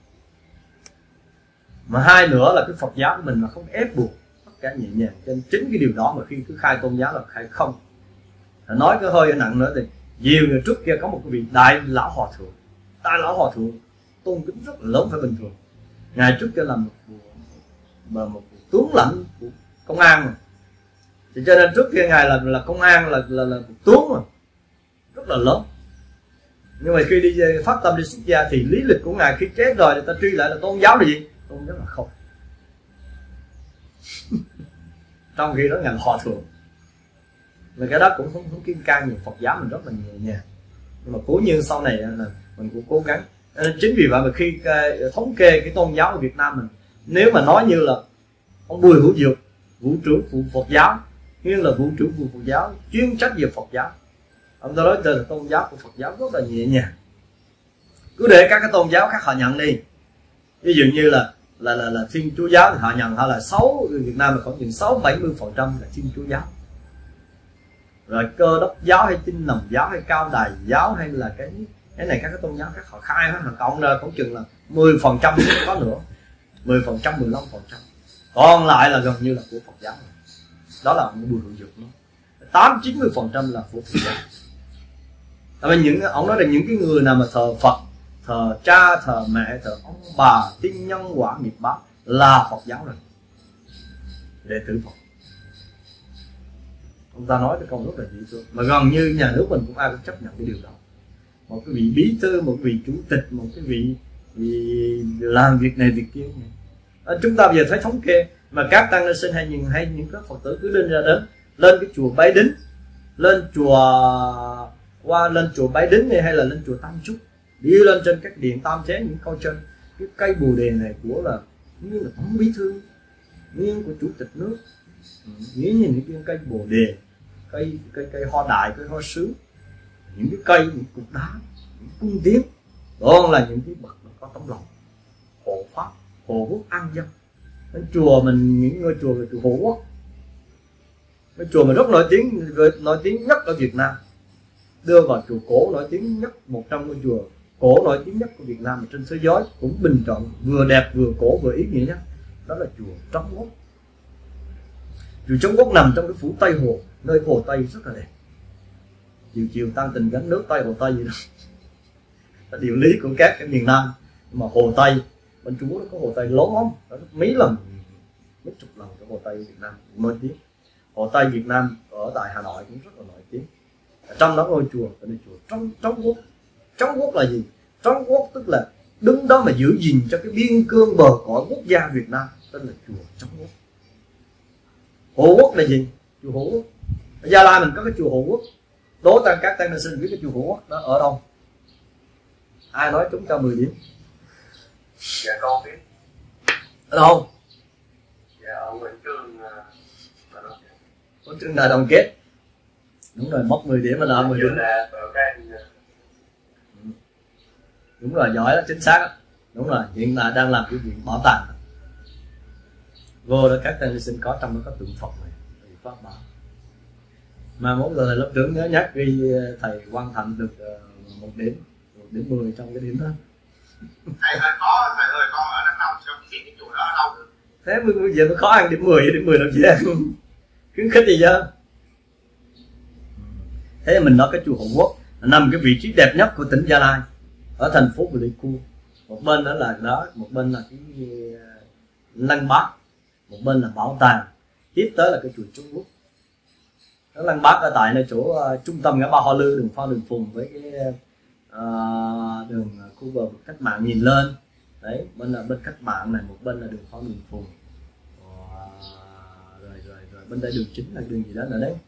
Mà hai nữa là cái Phật giáo của mình là không ép buộc, tất cả nhẹ nhàng. Cho nên chính cái điều đó mà khi cứ khai tôn giáo là khai không. Nói cái hơi nặng nữa thì nhiều người trước kia có một cái vị đại lão hòa thượng tôn kính rất là lớn phải bình thường. Ngài trước kia là một tướng lãnh của công an mà. Thì cho nên trước kia ngài là công an là một tướng mà rất là lớn. Nhưng mà khi đi phát tâm đi xuất gia thì lý lịch của ngài khi chết rồi người ta truy lại là tôn giáo là gì? Tôn giáo là không. Trong khi đó ngài là hòa thượng. Mà cái đó cũng không kiên can nhiều. Phật giáo mình rất là nhẹ nhàng. Nhưng mà cố nhiên sau này là mình cũng cố gắng. Chính vì vậy mà khi thống kê cái tôn giáo ở Việt Nam mình, nếu mà nói như là ông Bùi Hữu Dược, vụ trưởng vụ Phật giáo, như là vụ trưởng vụ Phật giáo chuyên trách về Phật giáo, ông ta nói tên là tôn giáo của Phật giáo rất là nhẹ nhàng. Cứ để các cái tôn giáo khác họ nhận đi. Ví dụ như là Thiên Chúa giáo thì họ nhận, họ là Việt Nam là khoảng chừng 60-70% là Thiên Chúa giáo. Rồi Cơ Đốc giáo hay Tin Lành giáo hay Cao Đài giáo hay là cái này các cái tôn giáo khác họ khai hết, họ cộng ra khoảng chừng là 10% có nữa, 10%, 15%, còn lại là gần như là của Phật giáo. Đó là Bùi Hữu Dược nó 80-90% là của Phật giáo. Tại vì ông nói là những cái người nào mà thờ Phật, thờ cha, thờ mẹ, thờ ông bà, tin nhân quả nghiệp báo là Phật giáo rồi, đệ tử Phật. Ông ta nói cái câu rất là dễ thương, mà gần như nhà nước mình cũng ai cũng chấp nhận cái điều đó. Một cái vị bí thư, một vị chủ tịch, một cái vị làm việc này việc kia. Chúng ta bây giờ thấy thống kê mà các tăng ni sinh hay những các Phật tử cứ lên cái chùa Bái Đính, lên chùa Bái Đính hay là lên chùa Tam Trúc, đi lên trên các điện tam chế những câu trên. Cái cây bồ đề này của là như là tổng bí thư, nguyên của chủ tịch nước, nghĩ nhìn những cây bồ đề, cây hoa đại, cây hoa sứ, những cái cây, những cục đá, những cung tiến, đó là những cái bậc có tấm lòng hộ pháp, hộ quốc an dân. Nên chùa mình, những ngôi chùa là chùa hộ quốc, cái chùa mà rất nổi tiếng nhất ở Việt Nam, đưa vào chùa cổ nổi tiếng nhất, 100 ngôi chùa cổ nổi tiếng nhất của Việt Nam trên thế giới, cũng bình chọn vừa đẹp vừa cổ vừa ý nghĩa nhất, đó là chùa Trống Quốc. Chùa Trống Quốc nằm trong cái phủ Tây Hồ, nơi hồ Tây rất là đẹp, chiều tăng tình gánh nước Tây hồ Tây gì đó, là địa lý của các cái miền Nam. Mà hồ Tây bên Trung Quốc nó có hồ Tây lớn lắm, nó mấy chục lần cái hồ Tây Việt Nam nổi tiếng. Hồ Tây Việt Nam ở tại Hà Nội cũng rất là nổi tiếng. Ở trong đó ngôi chùa tên là chùa Trống Quốc. Trống Quốc là gì? Trống Quốc tức là đứng đó mà giữ gìn cho cái biên cương bờ cõi quốc gia Việt Nam, tên là chùa Trống Quốc. Hộ Quốc là gì? Chùa Hộ Quốc. Ở Gia Lai mình có cái chùa Hộ Quốc. Đố các tăng ni sinh biết cái chùa Hộ Quốc đó ở đâu? Ai nói chúng cho 10 điểm? Dạ con biết. Ở đâu? Dạ ở Nguyễn Trương. Có trường Đại Đoàn Kết. Đúng rồi, mất 10 điểm mà là 10 điểm. Đúng rồi, giỏi đó, chính xác đó. Đúng rồi, hiện tại đang làm cái viện bảo tàng. Vô đó các tăng ni sinh có trong đó có tượng Phật này, Pháp Bảo. Mà mỗi lần thầy lớp trưởng nhớ nhắc ghi thầy hoàn thành được 1 điểm 10 trong cái điểm đó. Thầy hơi khó, thầy ơi, con ở Đắk Nông sao biết cái chùa đó ở đâu được. Thế bây giờ nó khó ăn điểm 10 đâu chị em. Khuyến khích gì chứ. Thế mình nói cái chùa Hộ Quốc nằm cái vị trí đẹp nhất của tỉnh Gia Lai, ở thành phố Pleiku. Một bên đó là đó, một bên là cái Lăng Bác, một bên là bảo tàng, tiếp tới là cái chùa Trống Quốc. Cái Lăng Bác ở tại nơi chỗ trung tâm ngã ba Hoa Lư, đường Phan Đình Phùng với cái đường khu vực Cách Mạng nhìn lên. Đấy, bên là bên Cách Mạng này, một bên là đường Phan Đình Phùng. Rồi bên đây đường chính là đường gì đó nữa đấy.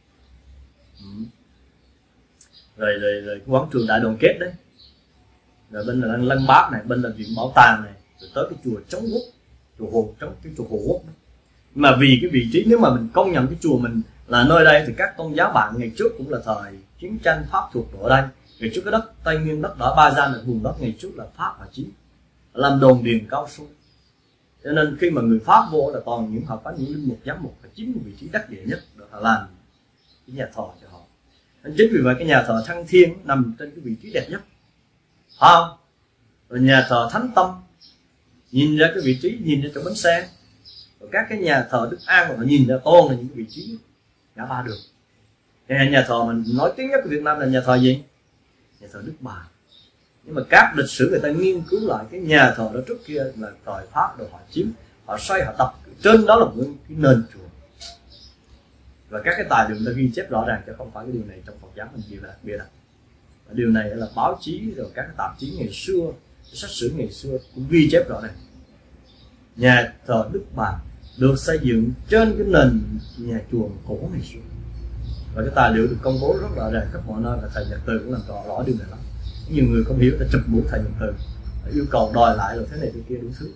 Rồi cái quán trường Đại Đoàn Kết đấy. Rồi bên là Lăng Bác này, bên là viện bảo tàng này, rồi tới cái chùa Trống Quốc, cái chùa Hộ Quốc đó. Mà vì cái vị trí, nếu mà mình công nhận cái chùa mình là nơi đây thì các tôn giáo bạn ngày trước cũng là thời chiến tranh Pháp thuộc ở đây. Ngày trước cái đất Tây Nguyên, đất đỏ Ba Gian là vùng đất ngày trước là Pháp và Chiến làm đồn điền cao su, cho nên khi mà người Pháp vô là toàn những họ có những linh mục giám mục và chiếm một vị trí đắc địa nhất để họ làm cái nhà thờ cho họ. Nên chính vì vậy cái nhà thờ Thăng Thiên nằm trên cái vị trí đẹp nhất, không? Rồi nhà thờ Thánh Tâm nhìn ra cái vị trí, nhìn ra chỗ bến xe. Rồi các cái nhà thờ Đức An họ nhìn ra tôn là những cái vị trí ngã ba đường. Nhà thờ mình nói tiếng nhất của Việt Nam là nhà thờ gì? Nhà thờ Đức Bà. Nhưng mà các lịch sử người ta nghiên cứu lại cái nhà thờ đó trước kia là thời Pháp, rồi họ chiếm, họ xây, họ tập trên đó là một cái nền chùa. Và các cái tài liệu người ta ghi chép rõ ràng, chứ không phải cái điều này trong Phật giáo mình chịu là đặc biệt là. Và điều này là báo chí rồi các cái tạp chí ngày xưa, sách sử ngày xưa cũng ghi chép rõ ràng. Nhà thờ Đức Bà được xây dựng trên cái nền nhà chùa cổ ngày xưa. Và cái tài liệu được công bố rất rõ ràng khắp mọi nơi, và thầy Nhật Từ cũng làm rõ điều này lắm. Nhiều người không hiểu, ta chụp mũ thầy Nhật Từ, yêu cầu đòi lại rồi thế này thế kia đủ thứ.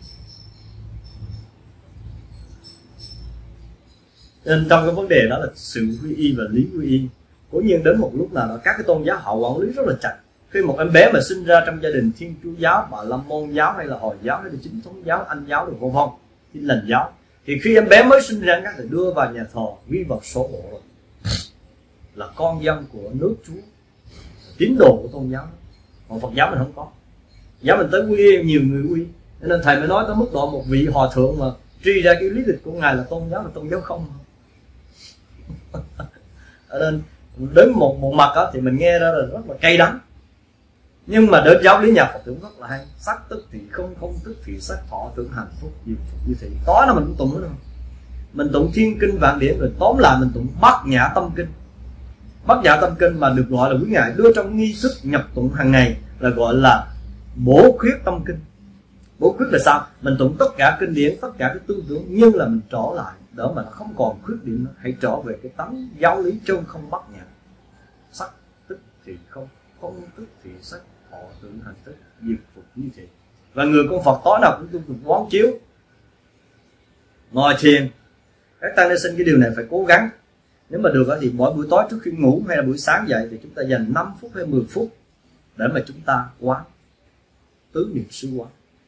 Nên trong cái vấn đề đó là sự quy y và lý quy y. Cố nhiên đến một lúc nào đó các cái tôn giáo họ quản lý rất là chặt. Khi một em bé mà sinh ra trong gia đình Thiên Chúa giáo, Bà La Môn giáo hay là Hồi giáo hay là Chính thống giáo, Anh giáo được vân vân, Tin Lành giáo, thì khi em bé mới sinh ra các thầy đưa vào nhà thờ, ghi vào sổ hộ rồi, là con dân của nước Chúa, tín đồ của tôn giáo. Còn Phật giáo mình không có. Giáo mình tới quy y, nhiều người quy, nên thầy mới nói tới mức độ một vị hòa thượng mà truy ra cái lý lịch của ngài là tôn giáo không. Nên đến một mặt đó, thì mình nghe ra là rất là cay đắng. Nhưng mà đến giáo lý nhà Phật cũng rất là hay. Sắc tức thì không tức thì sắc, thọ tưởng hạnh phúc diệu phục như thị. Tối nào mình cũng tụng đó. Mình tụng thiên kinh vạn điển, rồi tóm lại mình tụng Bát Nhã Tâm Kinh. Bát Nhã Tâm Kinh mà được gọi là quý ngài đưa trong nghi thức nhập tụng hàng ngày là gọi là Bổ Khuyết Tâm Kinh. Bổ khuyết là sao? Mình tụng tất cả kinh điển, tất cả cái tư tưởng, nhưng là mình trở lại đỡ mà nó không còn khuyết điểm nữa. Hãy trở về cái tánh giáo lý chân không Bát Nhã. Sắc tức thì không, công tức thị sắc thọ tưởng hành thức diệt phục như thế. Và người con Phật tối nào cũng tu tục quán chiếu, ngồi thiền. Các tăng ni sinh cái điều này phải cố gắng. Nếu mà được thì mỗi buổi tối trước khi ngủ hay là buổi sáng dậy thì chúng ta dành 5 phút hay 10 phút để mà chúng ta quán tứ niệm xứ quán.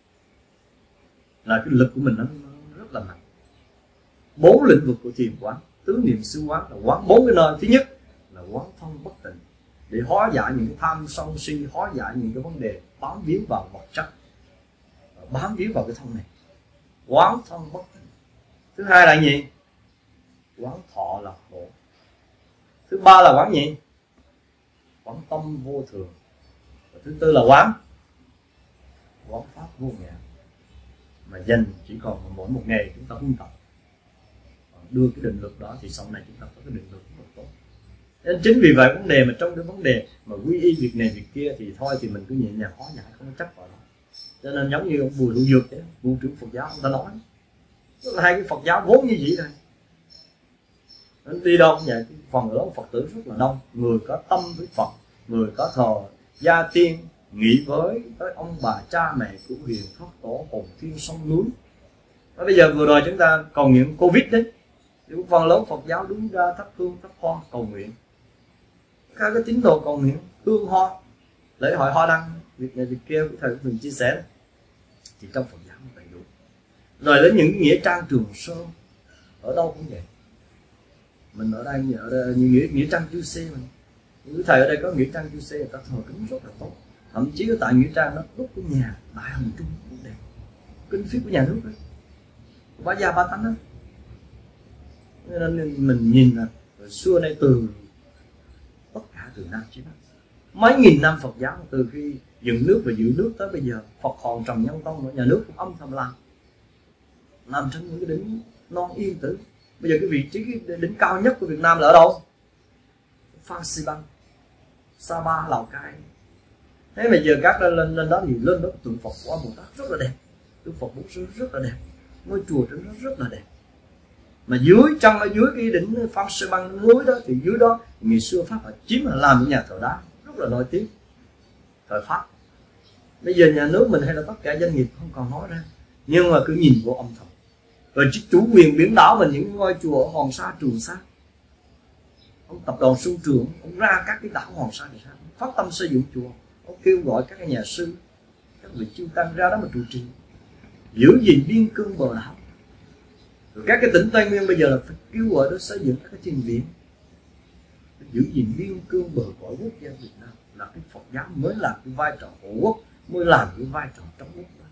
Là cái lực của mình nó rất là mạnh. 4 lĩnh vực của thiền quán, tứ niệm xứ quán là quán 4 cái nơi. Thứ nhất là quán thân bất tịnh, để hóa giải những cái tham sân si, hóa giải những cái vấn đề bám víu vào vật chất, bám víu vào cái thân này. Quán thân bất tịnh. Thứ hai là gì? Quán thọ là khổ. Thứ ba là quán gì? Quán tâm vô thường. Và thứ tư là quán pháp vô ngã. Mà dành chỉ còn mỗi một ngày chúng ta huân tập đưa cái định lực đó thì sau này chúng ta có cái định lực rất là tốt. Nên chính vì vậy vấn đề mà trong cái vấn đề mà quy y việc này việc kia thì thôi thì mình cứ nhẹ nhàng hóa giải, không chấp vào đó. Cho nên giống như ông Bùi Hữu Dược đấy, vụ trưởng Phật giáo, ông ta nói tức là hai cái Phật giáo vốn như vậy thôi. Nên đi đâu cũng vậy, phần lớn Phật tử rất là đông, người có tâm với Phật, người có thờ gia tiên, nghĩ với ông bà cha mẹ của hiền thoát tổ hồn thiên sông núi. Và bây giờ vừa rồi chúng ta cầu nguyện Covid đấy, thì phần lớn Phật giáo đứng ra thắp hương thắp hoa cầu nguyện. Các cái tín đồ cầu nguyện hương hoa, lễ hội hoa đăng, việc này việc kia của thầy mình chia sẻ, thì trong Phật giáo đầy đủ. Rồi đến những nghĩa trang Trường Sơn, ở đâu cũng vậy. Mình ở đây như nghĩa trang chư Sê, mình những thầy ở đây có nghĩa trang chư Sê, người ta thờ kính rất là tốt. Thậm chí ở tại nghĩa trang đó đúc cái nhà Đại Hồng Trung cũng đẹp, kinh phí của nhà nước đấy, Bá Gia Ba Tánh đó. Nên mình nhìn là xưa nay từ tất cả từ Nam chí Bắc, mấy nghìn năm Phật giáo, từ khi dựng nước và giữ nước tới bây giờ, Phật Hòn Trần Nhân Tông, nhà nước cũng âm thầm làm trên những cái đỉnh non yên tử. Bây giờ cái vị trí cái đỉnh cao nhất của Việt Nam là ở đâu? Phan Xi Păng, Sapa, Lào Cai. Thế mà giờ các lên đó thì lên đó tượng Phật của Bồ Tát rất là đẹp, tượng Phật Bổn Sư rất là đẹp, ngôi chùa trên đó rất là đẹp. Mà dưới chân ở dưới cái đỉnh Phan Xi Păng núi đó thì dưới đó ngày xưa Pháp họ chiếm là làm những nhà thờ đá rất là nổi tiếng thời Pháp. Bây giờ nhà nước mình hay là tất cả doanh nghiệp không còn nói ra, nhưng mà cứ nhìn vô âm thầm. Rồi chủ quyền biển đảo mình, những ngôi chùa ở Hoàng Sa, Trường Sa, ông tập đoàn Xuân Trường ông ra các cái đảo Hoàng Sa, phát tâm xây dựng chùa, ông kêu gọi các cái nhà sư, các vị chư tăng ra đó mà trụ trì, giữ gìn biên cương bờ đảo. Rồi các cái tỉnh Tây Nguyên bây giờ là phải kêu gọi đó xây dựng các cái thiền viện, giữ gìn biên cương bờ cõi quốc gia Việt Nam. Là cái Phật giáo mới làm cái vai trò hộ quốc, mới làm cái vai trò chống quốc đó.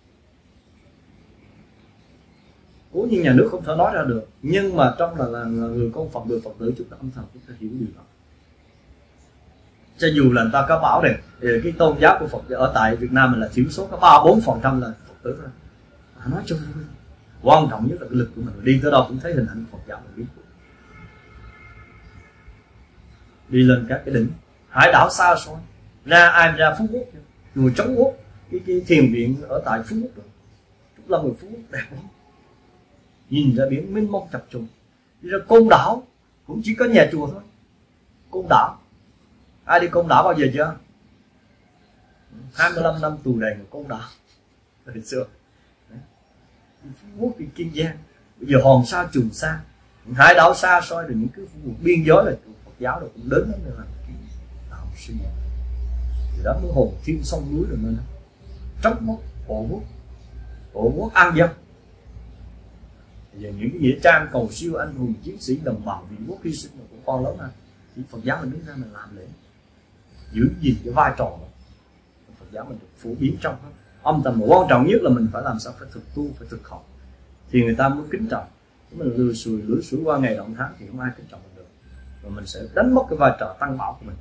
Cố nhiên nhà nước không thể nói ra được, nhưng mà trong là người con Phật, người Phật tử chúng ta âm thầm chúng ta hiểu điều đó. Cho dù là người ta có bảo rằng cái tôn giáo của Phật ở tại Việt Nam mình là thiểu số có 3-4% là Phật tử thôi. Nói chung quan trọng nhất là cái lực của mình, đi tới đâu cũng thấy hình ảnh Phật giáo mình biết. Đi lên các cái đỉnh hải đảo xa xôi, ai ra Phú Quốc, chùa Trống Quốc, cái thiền viện ở tại Phú Quốc đó, Trúc Lâm người Phú Quốc đẹp lắm, nhìn ra biển mênh mông chập trùng. Đi ra Côn Đảo cũng chỉ có nhà chùa thôi. Côn Đảo, ai đi Côn Đảo bao giờ chưa? 25 năm tù đầy ở Côn Đảo hồi xưa. Phú Quốc đi Kiên Giang, bây giờ Hòn Sa, Trường Sa, hải đảo xa xôi, rồi những cái khu vực biên giới là Phật giáo rồi cũng đến đó để làm cái đạo sinh. Thì đó mới hồn thiên sông núi rồi nên trống mốc hộ quốc an dân. Bây giờ những cái nghĩa trang cầu siêu anh hùng chiến sĩ đồng bào vì quốc hy sinh của con lớn ha, thì Phật giáo mình đứng ra mình làm để giữ gìn cái vai trò đó. Phật giáo mình được phổ biến trong hết âm thầm, mà quan trọng nhất là mình phải làm sao phải thực tu, phải thực học thì người ta mới kính trọng. Nếu mình lưỡi sủi qua ngày động tháng thì không ai kính trọng mình được, và mình sẽ đánh mất cái vai trò tăng bảo của mình.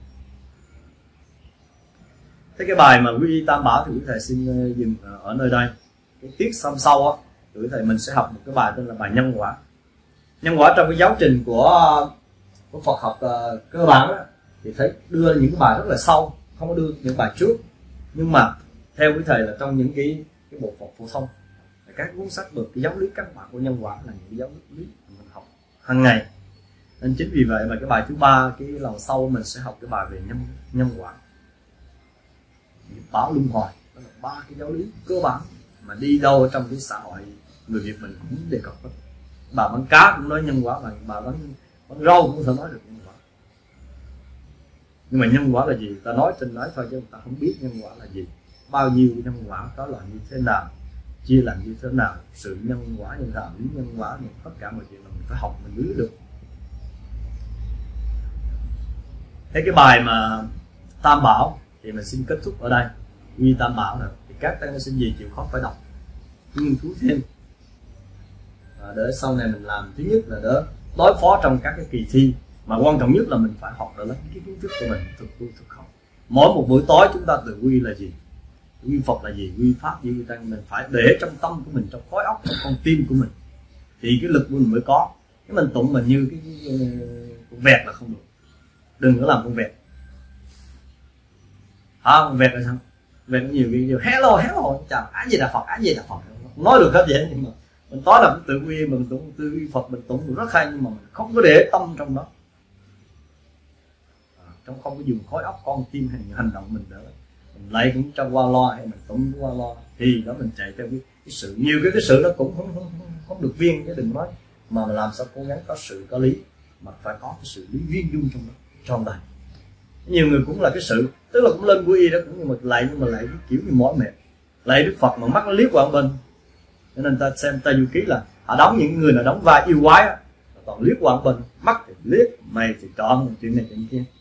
Thế cái bài mà quy y tam bảo thì quý thầy xin dừng ở nơi đây. Cái tiết sau á, quý thầy mình sẽ học một cái bài tên là bài nhân quả. Nhân quả trong cái giáo trình của Phật học cơ bản đó, thì thấy đưa những cái bài rất là sâu, không có đưa những bài trước. Nhưng mà theo quý thầy là trong những cái bộ Phật phổ thông, các cuốn sách được cái giáo lý căn bản của nhân quả là những cái giáo lý mình học hàng ngày. Nên chính vì vậy mà cái bài thứ ba, cái lần sau mình sẽ học cái bài về nhân quả. báo luân hồi. Đó là 3 cái giáo lý cơ bản mà đi đâu trong cái xã hội người Việt mình cũng đề cập hết. Bà bán cá cũng nói nhân quả, bà bán rau cũng có thể nói được nhân quả. Nhưng mà nhân quả là gì? Ta nói trên nói thôi chứ người ta không biết nhân quả là gì. Bao nhiêu nhân quả, có là như thế nào, chia làm như thế nào, sự nhân quả như thế nào, lý nhân quả, tất cả mọi chuyện là mình phải học, mình biết được. Thế cái bài mà Tam Bảo thì mình xin kết thúc ở đây. Quy Tam Bảo này thì các tăng sinh gì chịu khó phải đọc, nghiên cứu thêm để sau này mình làm. Thứ nhất là để đối phó trong các cái kỳ thi, mà quan trọng nhất là mình phải học được lấy cái kiến thức của mình, thực tu thực học. Mỗi một buổi tối chúng ta tự quy là gì, quy Phật là gì, quy Pháp gì, quy Tăng, mình phải để trong tâm của mình, trong khối óc, trong con tim của mình thì cái lực của mình mới có. Cái mình tụng mình như cái con vẹt là không được. Đừng có làm con vẹt. Con vẹt là sao? Vẹt có nhiều cái hello chào á gì là Phật, á gì là Phật, nói được hết vậy. Nhưng mà mình tối là tự quy, mình tụng tự quy Phật, mình tụng rất hay, nhưng mà mình không có để tâm trong đó, trong không có dùng khối óc con tim hay hành động mình nữa. Mình lấy cũng cho qua loa hay mình tụng qua loa thì đó mình chạy theo cái sự, nhiều cái sự nó cũng không được viên, chứ đừng nói mà làm sao cố gắng có sự có lý, mà phải có cái sự lý viên dung trong đó, trong đây. Nhiều người cũng là cái sự, tức là cũng lên quy y đó, cũng như mà lại cái kiểu như mỏi mệt, lại Đức Phật mà mắt nó liếc qua bên. Cho nên ta xem ta du ký là họ đóng những người nào đóng vai yêu quái á, toàn liếc qua bên, mắt thì liếc, mày thì chọn chuyện này chuyện kia.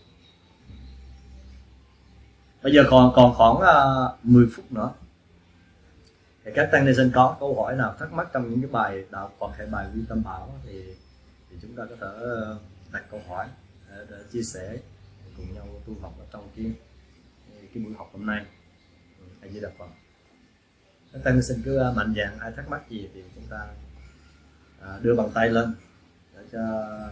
Bây giờ còn khoảng 10 phút nữa thì các tăng ni sinh có câu hỏi nào thắc mắc trong những cái bài đạo Phật hay bài Quy Tam Bảo thì chúng ta có thể đặt câu hỏi để chia sẻ cùng nhau tu học ở trong cái buổi học hôm nay. A Di Đà Phật. Các tăng ni sinh cứ mạnh dạn, ai thắc mắc gì thì chúng ta đưa bàn tay lên để cho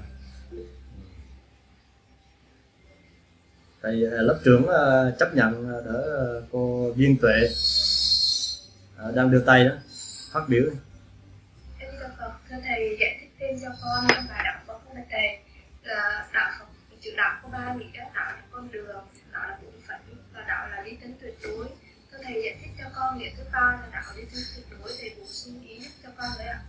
thầy lớp trưởng chấp nhận để cô Viên Tuệ đang đưa tay đó phát biểu. Thưa thầy giải thích thêm cho con trong bài đạo Phật của thầy là đạo Phật, chữ đạo có 3 nghĩa: đạo là con đường, đạo là bổn phận và đạo là lý tính tuyệt đối. Thưa thầy giải thích cho con nghĩa thứ 3 là đạo lý tính tuyệt đối, thầy bổ sung ý giúp cho con đấy ạ.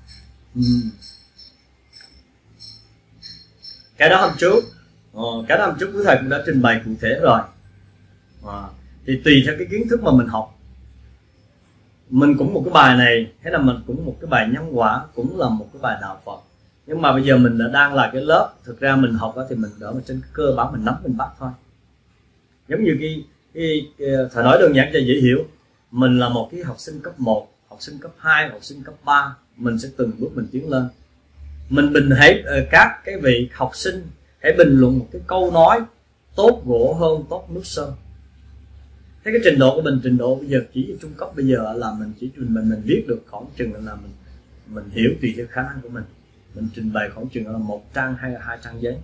Cái đó hôm trước quý thầy cũng đã trình bày cụ thể rồi. Thì tùy theo cái kiến thức mà mình học, mình cũng một cái bài này hay là mình cũng một cái bài nhân quả, cũng là một cái bài đạo Phật. Nhưng mà bây giờ mình đang là cái lớp, thực ra mình học đó thì mình đỡ mà trên cái cơ bản mình nắm mình bắt thôi. Giống như thầy nói đơn giản cho dễ hiểu, mình là một cái học sinh cấp 1, học sinh cấp 2, học sinh cấp 3, mình sẽ từng bước mình tiến lên. Mình hãy các cái vị học sinh hãy bình luận một cái câu nói tốt gỗ hơn tốt nước sơn. Thế cái trình độ của mình, trình độ bây giờ chỉ trung cấp, bây giờ là mình chỉ mình viết được khoảng chừng là mình hiểu tùy theo khả năng của mình trình bày khoảng chừng là 1 trang hay là 2 trang giấy.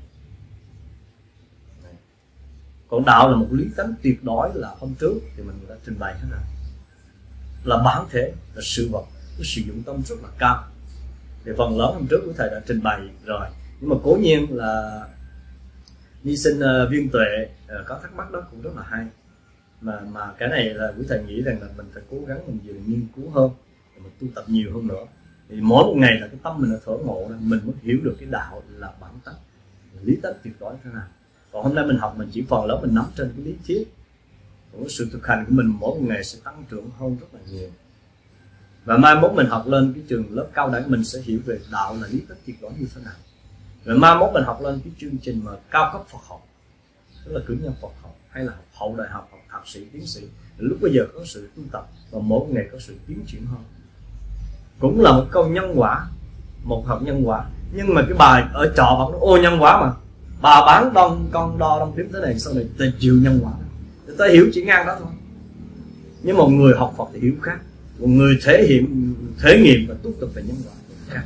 Còn đạo là một lý tánh tuyệt đối, là hôm trước thì mình đã trình bày hết rồi, là bản thể, là sự vật, cái sự dụng tâm rất là cao. Thì phần lớn hôm trước của thầy đã trình bày rồi, nhưng mà cố nhiên là ni sinh Viên Tuệ có thắc mắc đó cũng rất là hay. Mà cái này là quý thầy nghĩ rằng là mình phải cố gắng mình vừa nghiên cứu hơn, mình tu tập nhiều hơn nữa. Thì mỗi một ngày là cái tâm mình là thở ngộ, mình mới hiểu được cái đạo là bản tánh, lý tánh tuyệt đối thế nào. Còn hôm nay mình học mình chỉ phần lớn mình nắm trên cái lý thuyết, còn cái sự thực hành của mình mỗi một ngày sẽ tăng trưởng hơn rất là nhiều. Và mai mốt mình học lên cái trường lớp cao đẳng, mình sẽ hiểu về đạo là lý tánh tuyệt đối như thế nào. Rồi mai mốt mình học lên cái chương trình mà cao cấp Phật học, tức là cử nhân Phật học hay là học hậu đại học, học thạc sĩ, tiến sĩ, lúc bây giờ có sự tu tập và mỗi ngày có sự tiến triển hơn. Cũng là một câu nhân quả, một học nhân quả. Nhưng mà cái bài ở trọ vẫn nói ô nhân quả mà, bà bán con đo đong đếm tới này, sau này ta chịu nhân quả, ta hiểu chỉ ngang đó thôi. Nhưng một người học Phật thì hiểu khác, một người thể nghiệm và tu tập về nhân quả khác.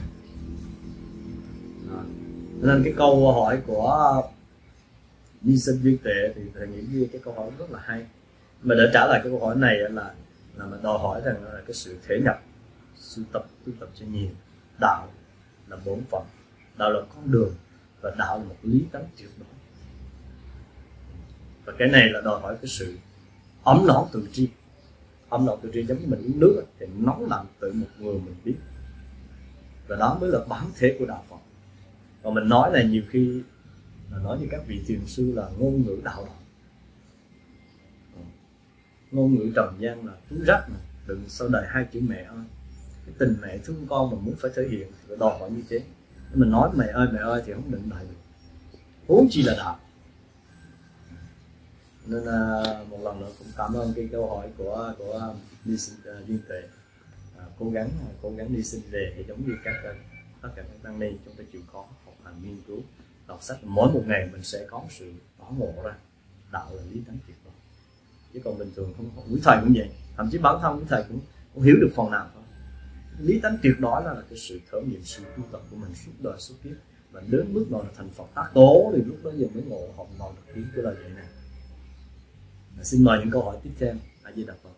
Nên cái câu hỏi của ni sinh Viên Tuệ thì thầy nghĩ cái câu hỏi rất là hay. Mà để trả lời cái câu hỏi này là mình đòi hỏi rằng là cái sự thể nhập, tu tập cho nhiều. Đạo là bổn phận, đạo là con đường, và đạo là một lý tánh tuyệt đối. Và cái này là đòi hỏi cái sự ấm nóng tự tri. Ấm nóng tự tri giống như mình uống nước thì nóng lạnh tự một người mình biết, và đó mới là bản thể của đạo Phật. Còn mình nói này nhiều khi là nói như các vị thiền sư là ngôn ngữ đạo đạo, ngôn ngữ trần gian là túi rách mà đừng sau đời hai chữ mẹ ơi. Cái tình mẹ thương con mà muốn phải thể hiện thì đòi hỏi như thế. Mình nói mẹ ơi thì không đựng lại được, huống chi là đạo. Nên một lần nữa cũng cảm ơn cái câu hỏi của đi sinh duyên tuệ. Cố gắng đi sinh về thì giống như tất cả các tăng ni, chúng ta chịu khó học hành nghiên cứu đọc sách, mỗi một ngày mình sẽ có sự tỏ ngộ ra đạo là lý tánh tuyệt đối. Chứ còn bình thường không, quý thầy cũng vậy, thậm chí bản thân quý thầy cũng hiểu được phần nào thôi. Lý tánh tuyệt đối là cái sự thở nghiệm sự tu tập của mình suốt đời suốt kiếp, và đến bước nào là thành Phật tác tố thì lúc đó giờ mới ngộ học ngộ được tiếng của lời dạy này. Xin mời những câu hỏi tiếp theo. A Di Đà Phật.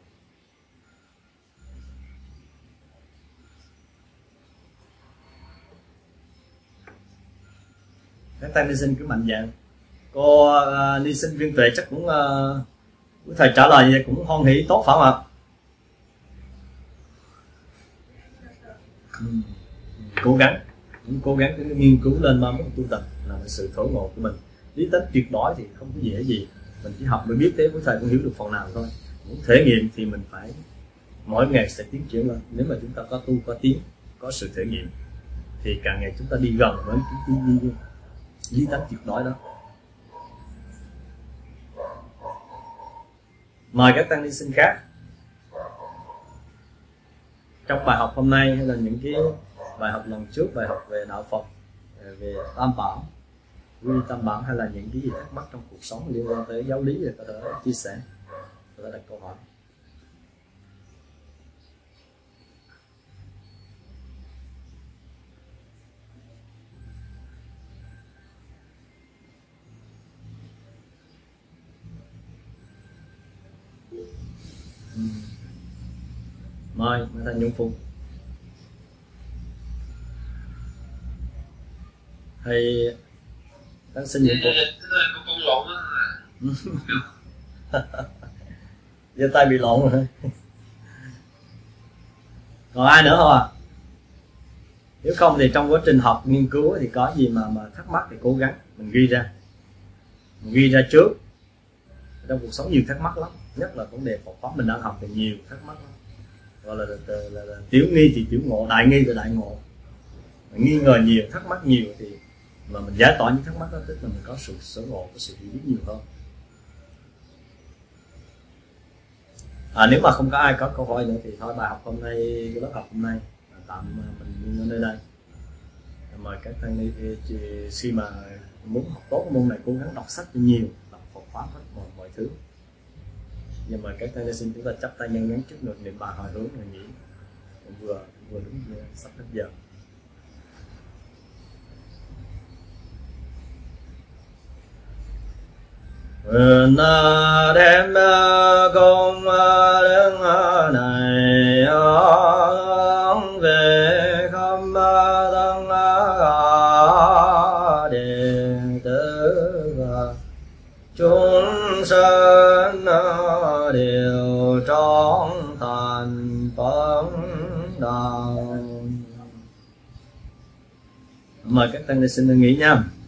Các tăng ni sinh cứ mạnh dạn. Cô ni sinh Viên Tuệ chắc cũng quý thầy trả lời như vậy cũng hoan hỷ tốt phải không ạ? Cố gắng cứ nghiên cứu lên mà tu tập là sự thổ ngộ của mình. Lý tánh tuyệt đối thì không có dễ gì, mình chỉ học mới biết thế, quý thầy cũng hiểu được phần nào thôi. Muốn thể nghiệm thì mình phải mỗi ngày sẽ tiến triển lên. Nếu mà chúng ta có tu có tiến, có sự thể nghiệm thì càng ngày chúng ta đi gần với cái lý tánh tuyệt đối đó. Mời các tăng ni sinh khác. Trong bài học hôm nay hay là những cái bài học lần trước, bài học về đạo Phật, về Tam Bảo, quy Tam Bảo, hay là những cái gì thắc mắc trong cuộc sống liên quan tới giáo lý thì có thể chia sẻ, có thể đặt câu hỏi. Mời thầy Nhung Phụng. Thầy đang xin Nhung Phụng. Giơ tay bị lộn rồi. Còn ai nữa không ạ? Nếu không thì trong quá trình học nghiên cứu thì có gì mà thắc mắc thì cố gắng mình ghi ra trước. Trong cuộc sống nhiều thắc mắc lắm, nhất là vấn đề Phật pháp mình đang học thì nhiều thắc mắc lắm. Gọi là tiểu nghi thì tiểu ngộ, đại nghi thì đại ngộ. Nghi ngờ nhiều, thắc mắc nhiều thì mà mình giải tỏa những thắc mắc đó, tức là mình có sự sở ngộ, có sự hiểu biết nhiều hơn. Nếu mà không có ai có câu hỏi nữa thì thôi bài học hôm nay, cái lớp học hôm nay tạm mình ở nơi đây. Mời các tăng ni khi mà muốn học tốt môn này cố gắng đọc sách cho nhiều, đọc Phật pháp hết mọi thứ. Giờ mời các tăng ni xin chúng ta chắp tay nhân ngắn trước niệm bài hồi hướng rồi nghỉ. Vừa đúng sắp hết giờ. Đem công đức này về khắp tăng đệ tử và chúng sanh đều trọn thành Phật đạo. Mời các tăng ni xin nghỉ nha.